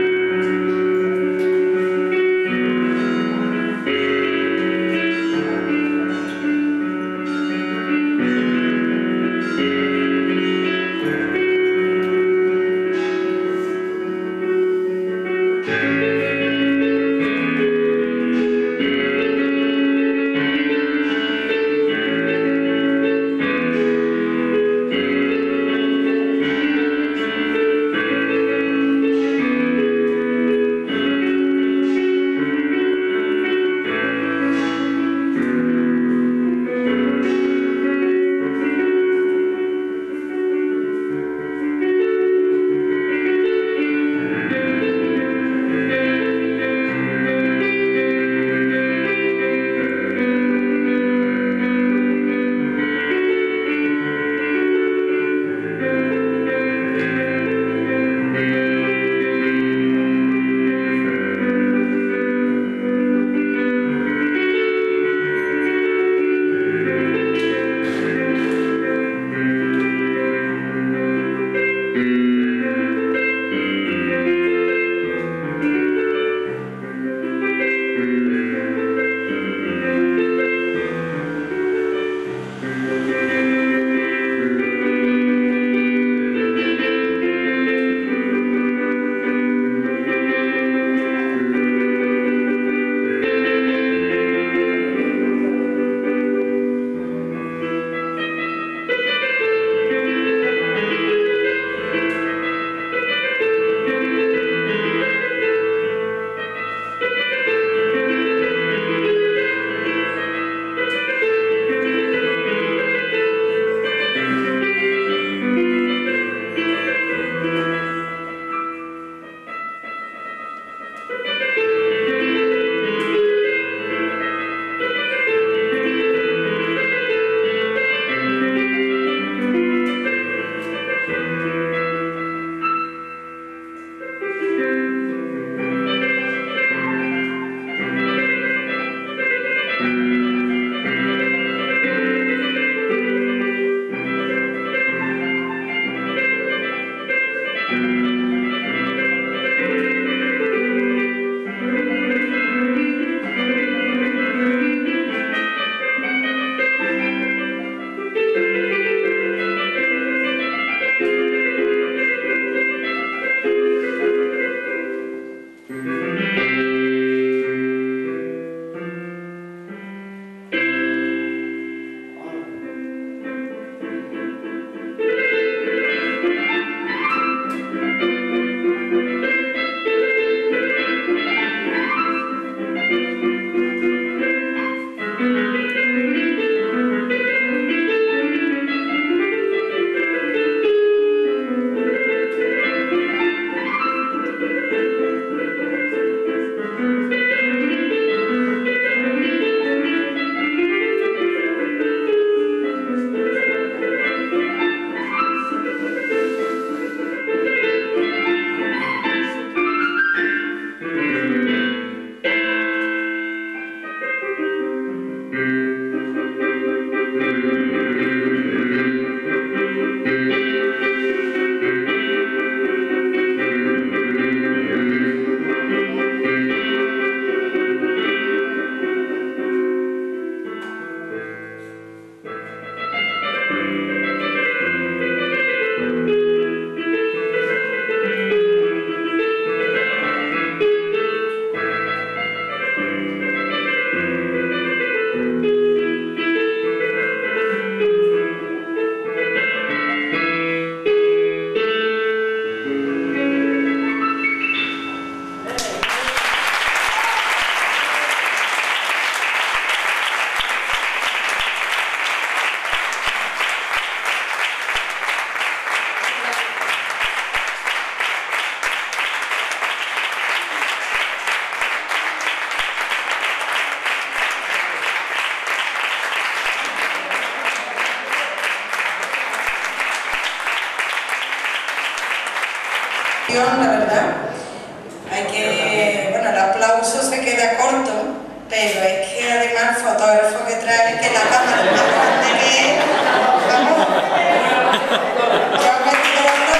La verdad, hay que, bueno, el aplauso se queda corto, pero es que además el fotógrafo que trae, que la cámara es más grande que él, vamos, yo me estoy quedando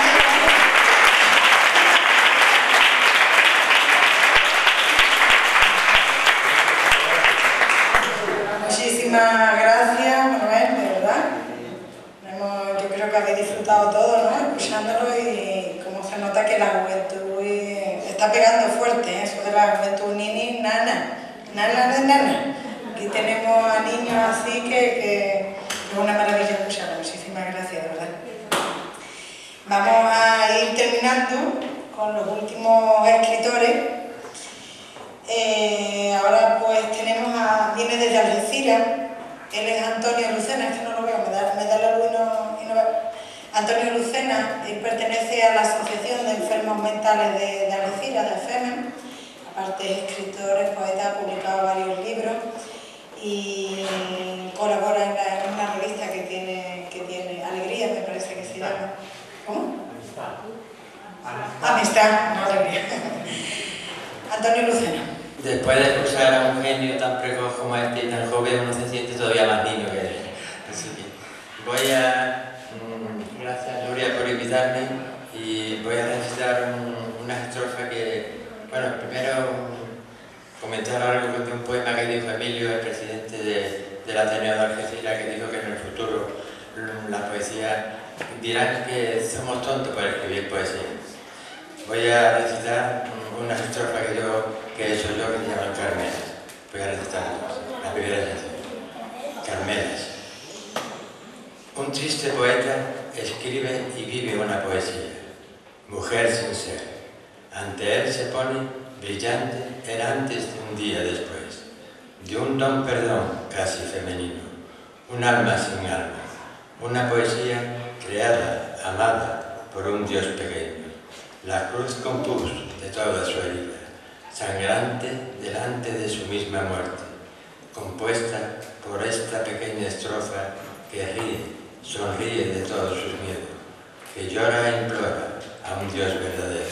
con muchísimas gracias, Manuel, de verdad. Hemos, yo creo que habéis disfrutado todo, ¿no? Escuchándolo y se nota que la juventud está pegando fuerte, ¿eh? Eso de la juventud nini, nana, nana de nana. Aquí tenemos a niños así que, que es una maravilla escucharlo. Muchísimas gracias, de verdad. Vamos a ir terminando con los últimos escritores. Eh, ahora pues tenemos a, viene desde Algeciras, él es Antonio Lucena, es que no lo veo, me da, me da la luz y no, y no veo. Antonio Lucena, él pertenece a la Asociación de Enfermos Mentales de, de Algeciras, de FEMEN, aparte es escritor, es poeta, ha publicado varios libros y colabora en, la, en una revista que tiene, que tiene Alegría, me parece que se llama. ¿Cómo? Amistad. Amistad, no Alegría. Antonio Lucena. Después de escuchar a un genio tan precoz como este y tan joven, uno se siente todavía más niño que él. Así que voy a... Gracias, Nuria, por invitarme y voy a recitar un, una estrofa que, bueno, primero comentar algo de un poema que dijo Emilio, el presidente de, del Ateneo de Algeciras, que dijo que en el futuro la poesía dirán que somos tontos para escribir poesía. Voy a recitar una estrofa que, yo, que he hecho yo que se llama Carmelas. Voy a recitar la primera es así. Carmelas. Un triste poeta escribe y vive una poesía, mujer sin ser. Ante él se pone brillante el antes de un día después, de un don perdón casi femenino, un alma sin alma, una poesía creada, amada por un Dios pequeño. La cruz compuso de toda su herida, sangrante delante de su misma muerte, compuesta por esta pequeña estrofa que ríe, sonríe de todos sus miedos, que llora e implora a un Dios verdadero.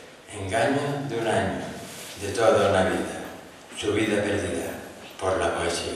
Engaño de un año, de toda una vida, su vida perdida por la poesía.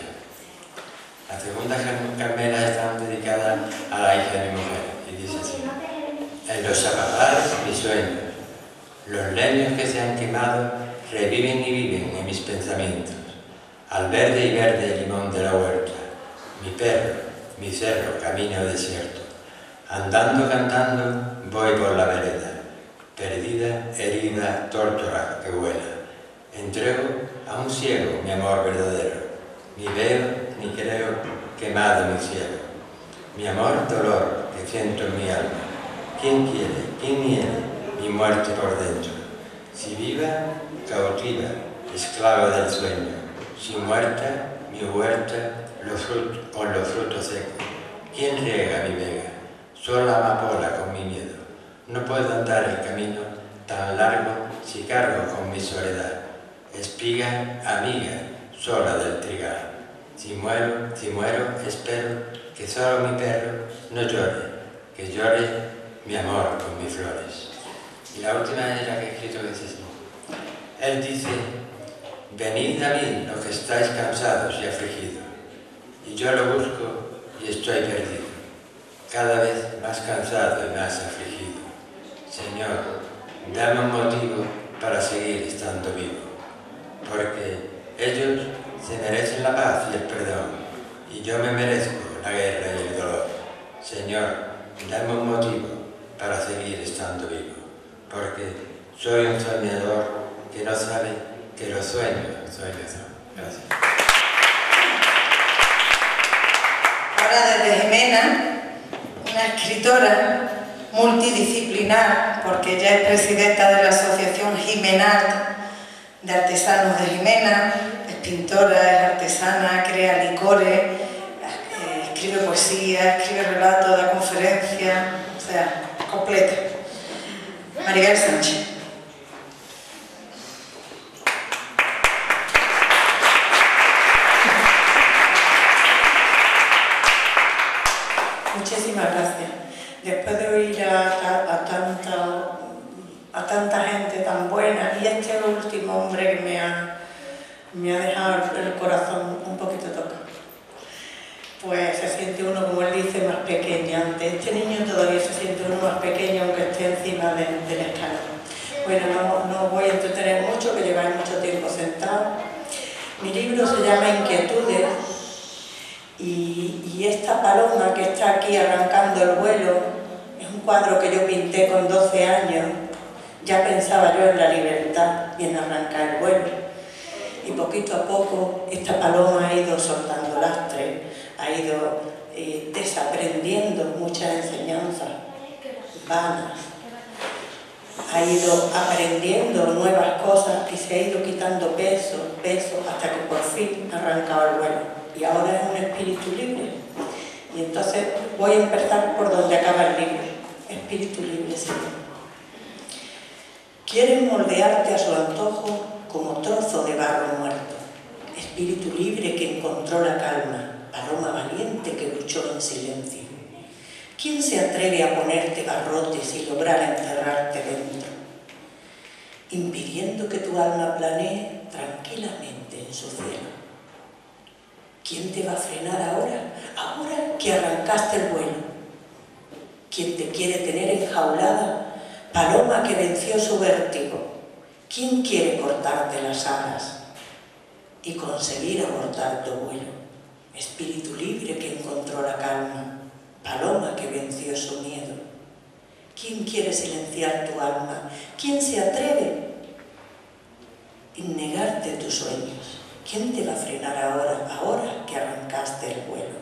La segunda Carmela está dedicada a la hija de mi mujer y dice así: en los zapatales mis sueños, los leños que se han quemado reviven y viven en mis pensamientos, al verde y verde limón de la huerta, mi perro, mi cerro, camino desierto. Andando, cantando, voy por la vereda, perdida, herida, tórtora que vuela. Entrego a un ciego mi amor verdadero, ni veo ni creo quemado mi cielo. Mi amor, dolor que siento en mi alma. ¿Quién quiere, quién niega mi muerte por dentro? Si viva, cautiva, esclava del sueño. Si muerta, mi huerta, los frutos, con los frutos secos. ¿Quién riega mi vega? Sola amapola con mi miedo. No puedo andar el camino tan largo si cargo con mi soledad. Espiga, amiga, sola del trigal. Si muero, si muero, espero que solo mi perro no llore, que llore mi amor con mis flores. Y la última es la que he escrito, que es así. Él dice: venid a mí los que estáis cansados y afligidos. Y yo lo busco y estoy perdido, cada vez más cansado y más afligido. Señor, dame un motivo para seguir estando vivo, porque ellos se merecen la paz y el perdón, y yo me merezco la guerra y el dolor. Señor, dame un motivo para seguir estando vivo, porque soy un soñador que no sabe que los sueños sueños son. Gracias. Ahora desde Jimena, una escritora multidisciplinar, porque ella es presidenta de la Asociación Jimenart de Artesanos de Jimena, es pintora, es artesana, crea licores, eh, escribe poesía, escribe relatos, da conferencias, o sea, completa. Maribel Sánchez. Muchísimas gracias. Después de oír a, a, a, tanta, a tanta gente tan buena, y este último hombre que me ha, me ha dejado el corazón un poquito tocado, pues se siente uno, como él dice, más pequeño. Ante este niño todavía se siente uno más pequeño, aunque esté encima de, del escalón. Bueno, no, no voy a entretener mucho, que lleváis mucho tiempo sentado. Mi libro se llama Inquietudes. Y, y esta paloma que está aquí arrancando el vuelo es un cuadro que yo pinté con doce años. Ya pensaba yo en la libertad y en arrancar el vuelo. Y poquito a poco esta paloma ha ido soltando lastre, ha ido eh, desaprendiendo muchas enseñanzas vanas, ha ido aprendiendo nuevas cosas y se ha ido quitando peso, peso, hasta que por fin ha arrancado el vuelo. Y ahora es un espíritu libre. Y entonces voy a empezar por donde acaba el libro. Espíritu libre, Señor. Quieren moldearte a su antojo como trozo de barro muerto. Espíritu libre que encontró la calma, paloma valiente que luchó en silencio. ¿Quién se atreve a ponerte barrotes y lograr encerrarte dentro? Impidiendo que tu alma planee tranquilamente en su cielo. ¿Quién te va a frenar ahora? Ahora que arrancaste el vuelo. ¿Quién te quiere tener enjaulada? Paloma que venció su vértigo. ¿Quién quiere cortarte las alas y conseguir abortar tu vuelo? Espíritu libre que encontró la calma. Paloma que venció su miedo. ¿Quién quiere silenciar tu alma? ¿Quién se atreve en negarte tus sueños? ¿Quién te va a frenar ahora, ahora que arrancaste el vuelo?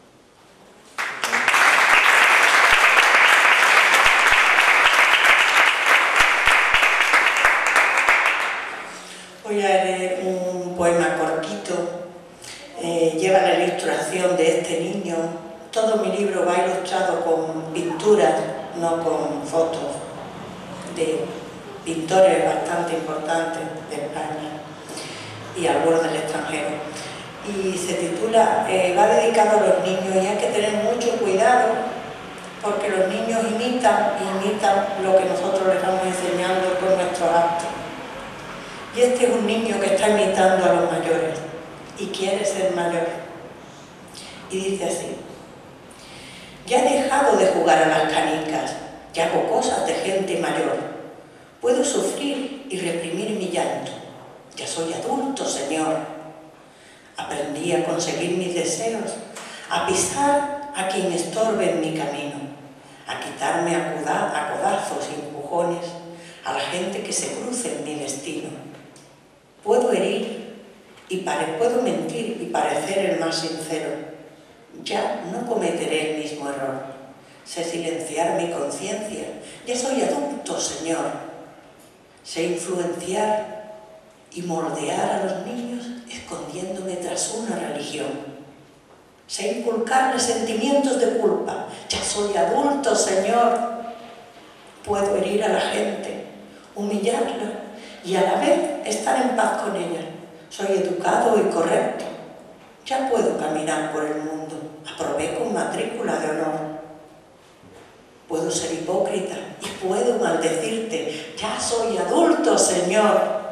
Voy a leer un poema cortito. Eh, lleva la ilustración de este niño. Todo mi libro va ilustrado con pinturas, no con fotos, de pintores bastante importantes de España y algunos del extranjero. Y se titula, eh, va dedicado a los niños, y hay que tener mucho cuidado porque los niños imitan, imitan lo que nosotros les vamos enseñando con nuestros actos. Y este es un niño que está imitando a los mayores y quiere ser mayor. Y dice así: ya he dejado de jugar a las canicas, ya hago cosas de gente mayor. Puedo sufrir y reprimir mi llanto. Ya soy adulto, Señor. Aprendí a conseguir mis deseos, a pisar a quien estorbe en mi camino, a quitarme a codazos y empujones a la gente que se cruce en mi destino. Puedo herir y pare, puedo mentir y parecer el más sincero. Ya no cometeré el mismo error. Sé silenciar mi conciencia. Ya soy adulto, Señor. Sé influenciar y moldear a los niños escondiéndome tras una religión. Sé inculcarles sentimientos de culpa. Ya soy adulto, Señor. Puedo herir a la gente, humillarla y a la vez estar en paz con ella. Soy educado y correcto. Ya puedo caminar por el mundo. Aprobé con matrícula de honor. Puedo ser hipócrita y puedo maldecirte. Ya soy adulto, Señor.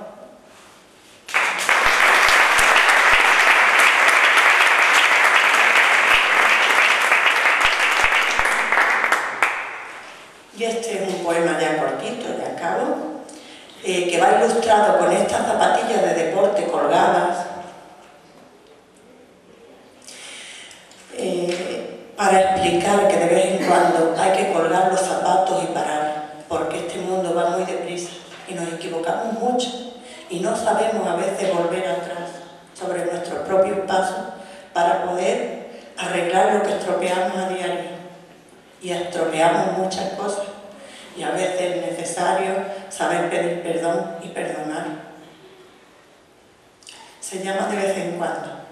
Y este es un poema ya cortito, ya acabo, eh, que va ilustrado con estas zapatillas de deporte colgadas. Eh, para explicar que de vez en cuando hay que colgar los zapatos y parar, porque este mundo va muy deprisa y nos equivocamos mucho y no sabemos a veces volver atrás sobre nuestros propios pasos para poder arreglar lo que estropeamos a diario. Y estropeamos muchas cosas y a veces es necesario saber pedir perdón y perdonar. Se llama de vez en cuando.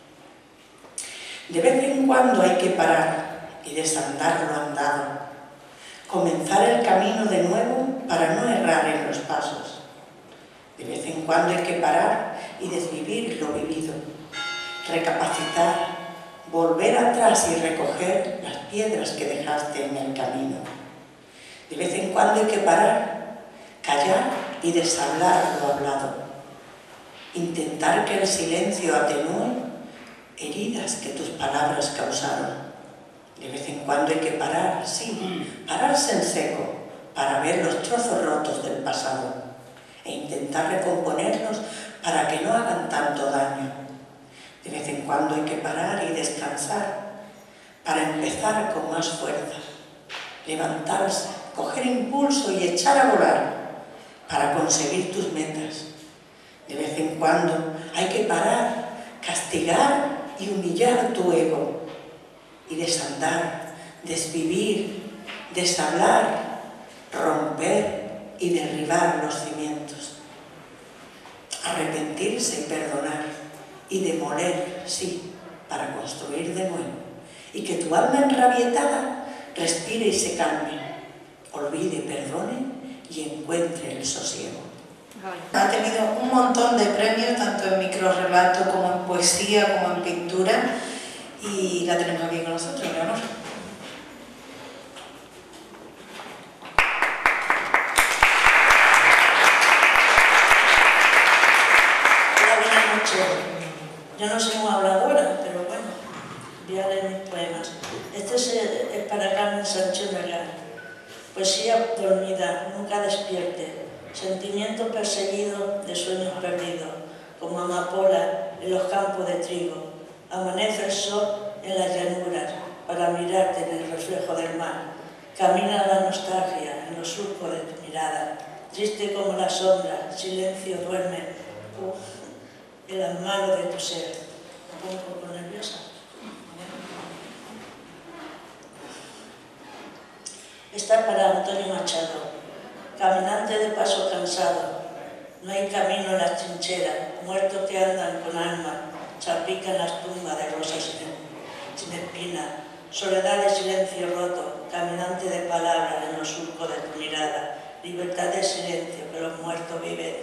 De vez en cuando hay que parar y desandar lo andado, comenzar el camino de nuevo para no errar en los pasos. De vez en cuando hay que parar y desvivir lo vivido, recapacitar, volver atrás y recoger las piedras que dejaste en el camino. De vez en cuando hay que parar, callar y deshablar lo hablado, intentar que el silencio atenúe heridas que tus palabras causaron. De vez en cuando hay que parar, sí, pararse en seco para ver los trozos rotos del pasado e intentar recomponerlos para que no hagan tanto daño. De vez en cuando hay que parar y descansar para empezar con más fuerza, levantarse, coger impulso y echar a volar para conseguir tus metas. De vez en cuando hay que parar, castigar y humillar tu ego y desandar, desvivir, deshablar, romper y derribar los cimientos. Arrepentirse y perdonar y demoler, sí, para construir de nuevo y que tu alma enrabietada respire y se calme, olvide, perdone y encuentre el sosiego. Ha tenido un montón de premios, tanto en microrrelato como en poesía, como en pintura, y la tenemos aquí con nosotros, Leonor. Hola, buenas noches. Yo no soy muy habladora, pero bueno, voy a leer mis poemas. Este es, es para Carmen Sánchez Regal. Poesía dormida, nunca despierte. Sentimiento perseguido de sueños perdidos, como amapola en los campos de trigo. Amanece el sol en las llanuras para mirarte en el reflejo del mar. Camina la nostalgia en los surcos de tu mirada. Triste como la sombra, silencio duerme uf, en las manos de tu ser. Me pongo un poco nerviosa. Esta para Antonio Machado. Caminante de paso cansado, no hay camino en las trincheras, muertos que andan con alma, salpican las tumbas de rosas sin, sin espina, soledad de silencio roto, caminante de palabras en los surcos de tu mirada, libertad de silencio que los muertos viven.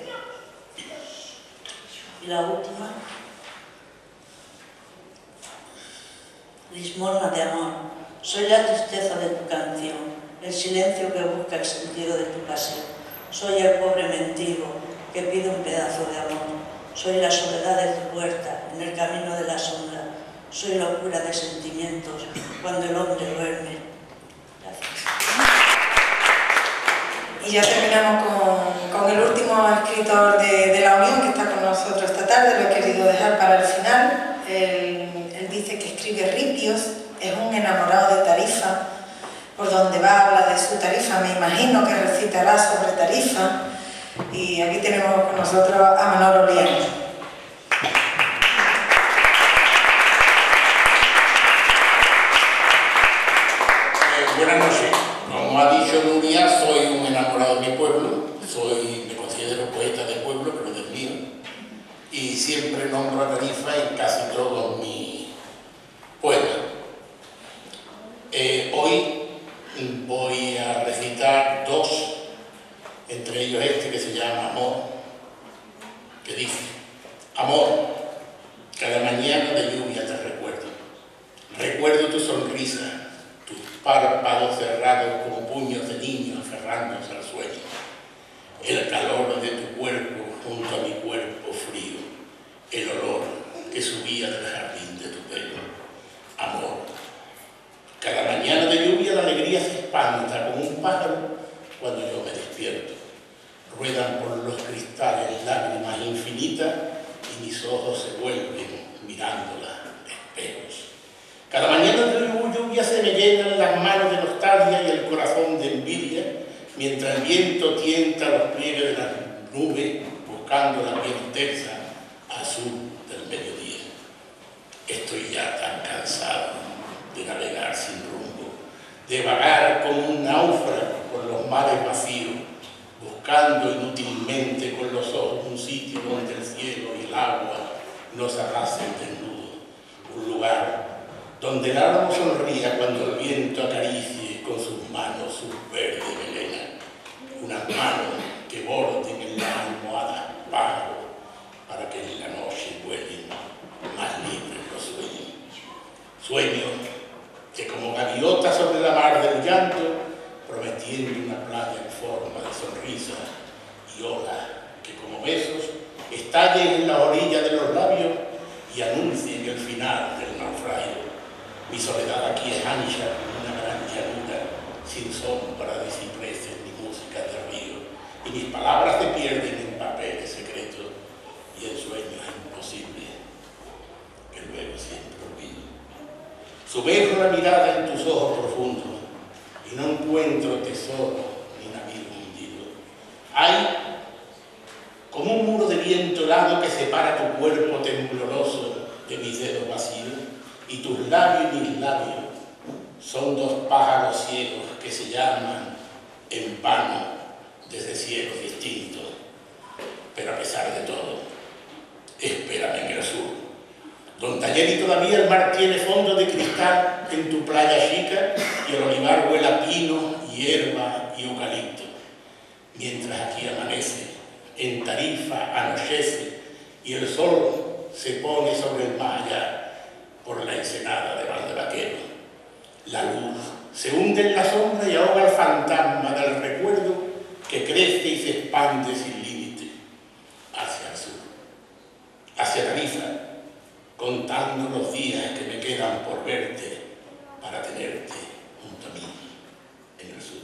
Y la última, Lismona de amor, soy la tristeza de tu canción, el silencio que busca el sentido de tu pasión. Soy el pobre mendigo que pide un pedazo de amor. Soy la soledad de tu puerta en el camino de la sombra. Soy locura de sentimientos cuando el hombre duerme. Gracias. Y ya terminamos con, con el último escritor de, de la Unión que está con nosotros esta tarde. Lo he querido dejar para el final. Él, él dice que escribe ripios, es un enamorado de Tarifa. Por donde va habla de su Tarifa, me imagino que recitará sobre Tarifa. Y aquí tenemos con nosotros a Manolo Liano. Eh, buenas noches. Como ha dicho Nuria, soy un enamorado de mi pueblo. Soy, me considero poeta de pueblo, pero del mío. Y siempre nombro a Tarifa en casi todos mis poemas. Eh, hoy voy a recitar dos, entre ellos este que se llama Amor, que dice: amor, cada mañana de lluvia te recuerdo. Recuerdo tu sonrisa, tus párpados cerrados como puños de niño aferrándose al sueño. El calor de tu cuerpo junto a mi cuerpo frío. El olor que subía del jardín de tu pelo. Amor. Cada mañana de lluvia la alegría se espanta como un pájaro cuando yo me despierto. Ruedan por los cristales lágrimas infinitas y mis ojos se vuelven mirándola espejos. Cada mañana de lluvia se se me llenan las manos de nostalgia y el corazón de envidia, mientras el viento tienta los pliegues de las nubes, buscando la piel tersa azul del mediodía. Estoy ya tan cansado de navegar sin rumbo, de vagar como un náufrago por los mares vacíos, buscando inútilmente con los ojos un sitio donde el cielo y el agua nos arrasen desnudos, un lugar donde el árbol sonría cuando el viento acaricie con sus manos sus verdes melenas, unas manos que borden en las almohadas pájaros para que en la noche vuelen más libres los sueños. Sueños que como gaviotas sobre la mar del llanto, prometiendo una playa en forma de sonrisa y olas que como besos estallen en la orilla de los labios y anuncien el final del naufragio. Mi soledad aquí es ancha, una gran llanura, sin sombra de cipreses ni música de río, y mis palabras se pierden en papeles secretos y en sueños imposibles que luego siempre olvido. Sumerjo la mirada en tus ojos profundos y no encuentro tesoro ni navío hundido. Hay como un muro de viento helado que separa tu cuerpo tembloroso de mis dedos vacíos, y tus labios y mis labios son dos pájaros ciegos que se llaman en vano desde cielos distintos. Pero a pesar de todo, espérame en el sur, donde ayer y todavía el mar tiene fondo de cristal en tu playa chica y el olivar huela pino, hierba y eucalipto, mientras aquí amanece, en Tarifa anochece y el sol se pone sobre el mar allá por la ensenada de Valdevaquero. La luz se hunde en la sombra y ahoga el fantasma del recuerdo que crece y se expande sin límite hacia el sur, hacia Tarifa, contando los días que me quedan por verte para tenerte junto a mí en el sur.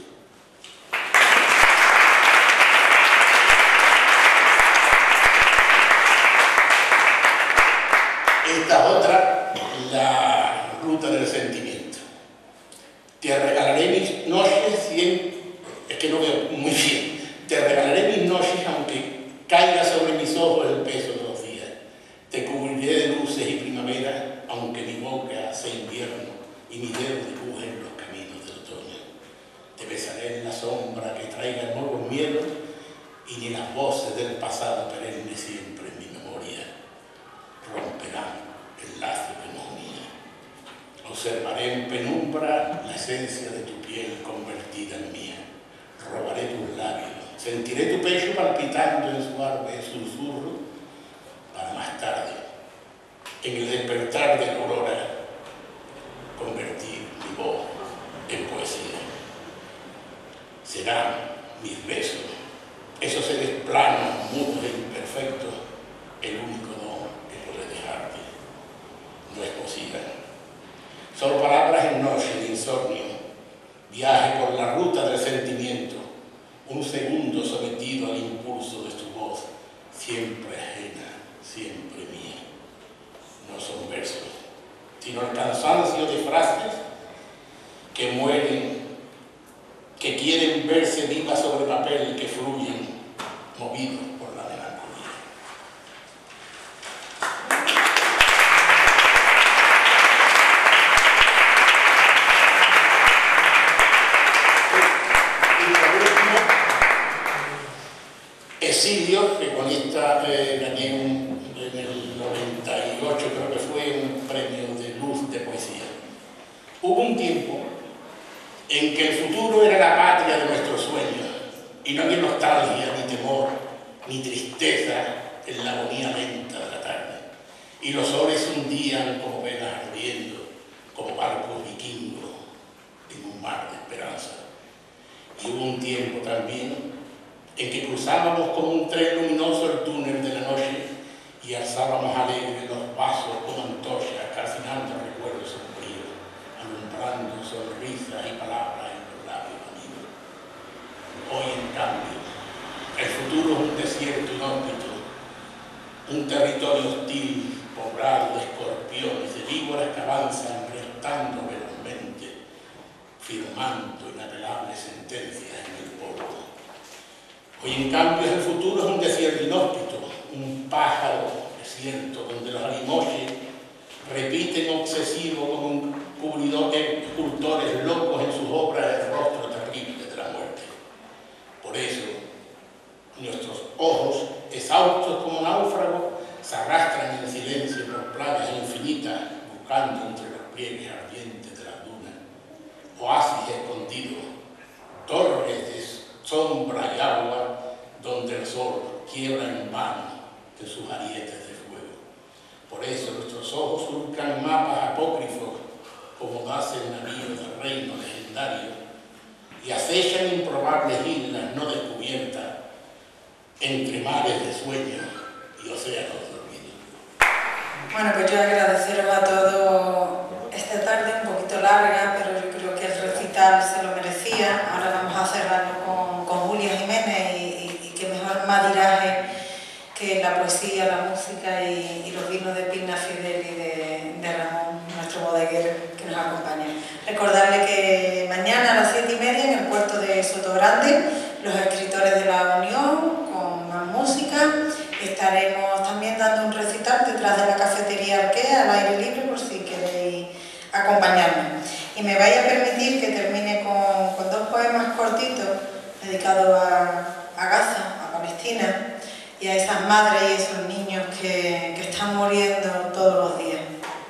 Esta otra, la ruta del sentimiento. Te regalaré mis noches, cien, es que no veo muy bien, te regalaré mis noches aunque caiga sobre mis ojos el peso de los días. Te cubriré de luces y primavera, aunque mi boca sea invierno y mis dedos dibujen los caminos del otoño. Te besaré en la sombra que traiga nuevos miedos y ni las voces del pasado perenne siempre en mi memoria romperán el lazo que nos unía. Observaré en penumbra la esencia de tu piel convertida en mía. Robaré tus labios, sentiré tu pecho palpitando en suave susurro, para más tarde, en el despertar de la aurora, convertir mi voz en poesía. Serán mis besos, esos seres planos, mudos e imperfectos, el único don que podré dejarte. No es posible. Solo palabras en noche de insomnio, viaje por la ruta del sentimiento, un segundo sometido al impulso de tu voz, siempre ajena, siempre mía. No son versos, sino el cansancio de frases que mueren, que quieren verse vivas sobre papel, que fluyen, movidos por la melancolía. Exilio, que con esta eh, gané un, en el noventa y ocho, creo que fue un premio de luz de poesía. Hubo un tiempo en que el futuro era la patria de nuestros sueños y no había nostalgia, ni temor, ni tristeza en la agonía lenta de la tarde. Y los soles se hundían como velas ardiendo, como barcos vikingos en un mar de esperanza. Y hubo un tiempo también en que cruzábamos como un tren luminoso el túnel de la noche y alzábamos alegres los pasos como antorchas, calcinando recuerdos sombríos, alumbrando sonrisas y palabras en los labios amigos. Hoy, en cambio, el futuro es un desierto inhóspito, un territorio hostil, poblado de escorpiones, de víboras que avanzan restando velozmente firmando inapelables sentencias en el polvo. Hoy, en cambio, el futuro es un desierto inhóspito, un pájaro desierto donde los alimoches repiten obsesivo como un cubridor de escultores locos en sus obras el rostro terrible de la muerte. Por eso, nuestros ojos, exhaustos como náufragos, se arrastran en silencio por playas infinitas, buscando entre los pliegues ardientes de las dunas, oasis escondidos, torres de sombra y agua, donde el sol quiebra en vano en sus arietes de fuego. Por eso nuestros ojos surcan mapas apócrifos, como nacen navíos del reino legendario, y acechan improbables islas no descubiertas entre mares de sueños y océanos de olvido. Bueno, pues yo agradeceros a todos esta tarde, un poquito larga, pero yo creo que el recital se lo merecía. Ahora vamos a cerrarlo con, con Julia Jiménez y, y, y qué mejor madiraje que la poesía, la música y, y los vinos de Pina Fidel y de, de Ramón, nuestro bodeguero que nos acompaña. Recordarle que mañana a las siete y media en el puerto de Sotogrande, los escritores de la Unión, con más música, estaremos también dando un recital detrás de la cafetería Arquea, al aire libre, por si queréis acompañarnos. Y me vais a permitir que termine con, con dos poemas cortitos dedicados a, a Gaza, a Palestina, y a esas madres y esos niños que, que están muriendo todos los días.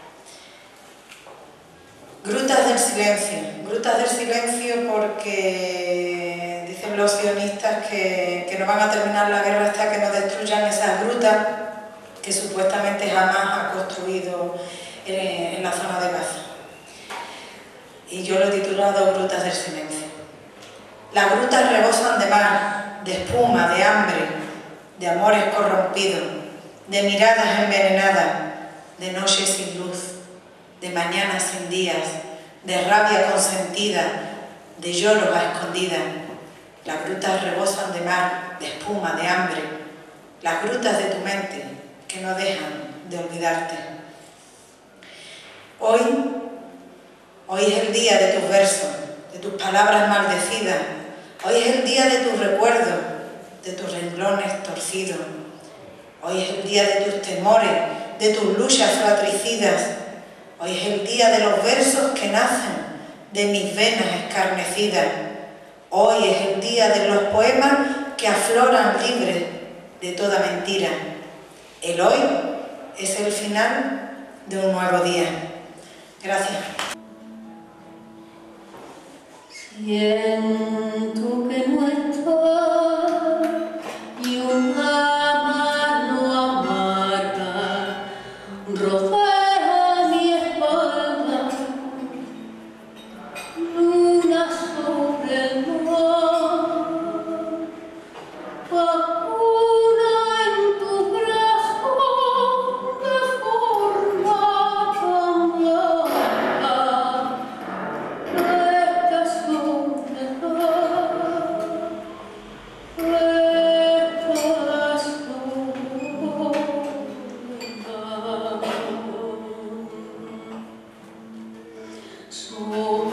Grutas del silencio. Grutas del silencio porque dicen los sionistas que, que no van a terminar la guerra hasta que no destruyan esas grutas que supuestamente jamás ha construido en, en la zona de Gaza. Y yo lo he titulado Grutas del silencio. Las grutas rebosan de mar, de espuma, de hambre, de amores corrompidos, de miradas envenenadas, de noches sin luz, de mañanas sin días, de rabia consentida, de lloros a escondidas. Las grutas rebosan de mar, de espuma, de hambre, las grutas de tu mente que no dejan de olvidarte. Hoy, hoy es el día de tus versos, de tus palabras maldecidas, hoy es el día de tus recuerdos, de tus renglones torcidos. Hoy es el día de tus temores, de tus luchas fratricidas. Hoy es el día de los versos que nacen de mis venas escarnecidas. Hoy es el día de los poemas que afloran libres de toda mentira. El hoy es el final de un nuevo día. Gracias. Siento que no estoy y una mano amarga rodea mi espalda, luna sobre el mar, vacuna en tu brazo de forma tan blanca. Esta soledad, esta soledad. So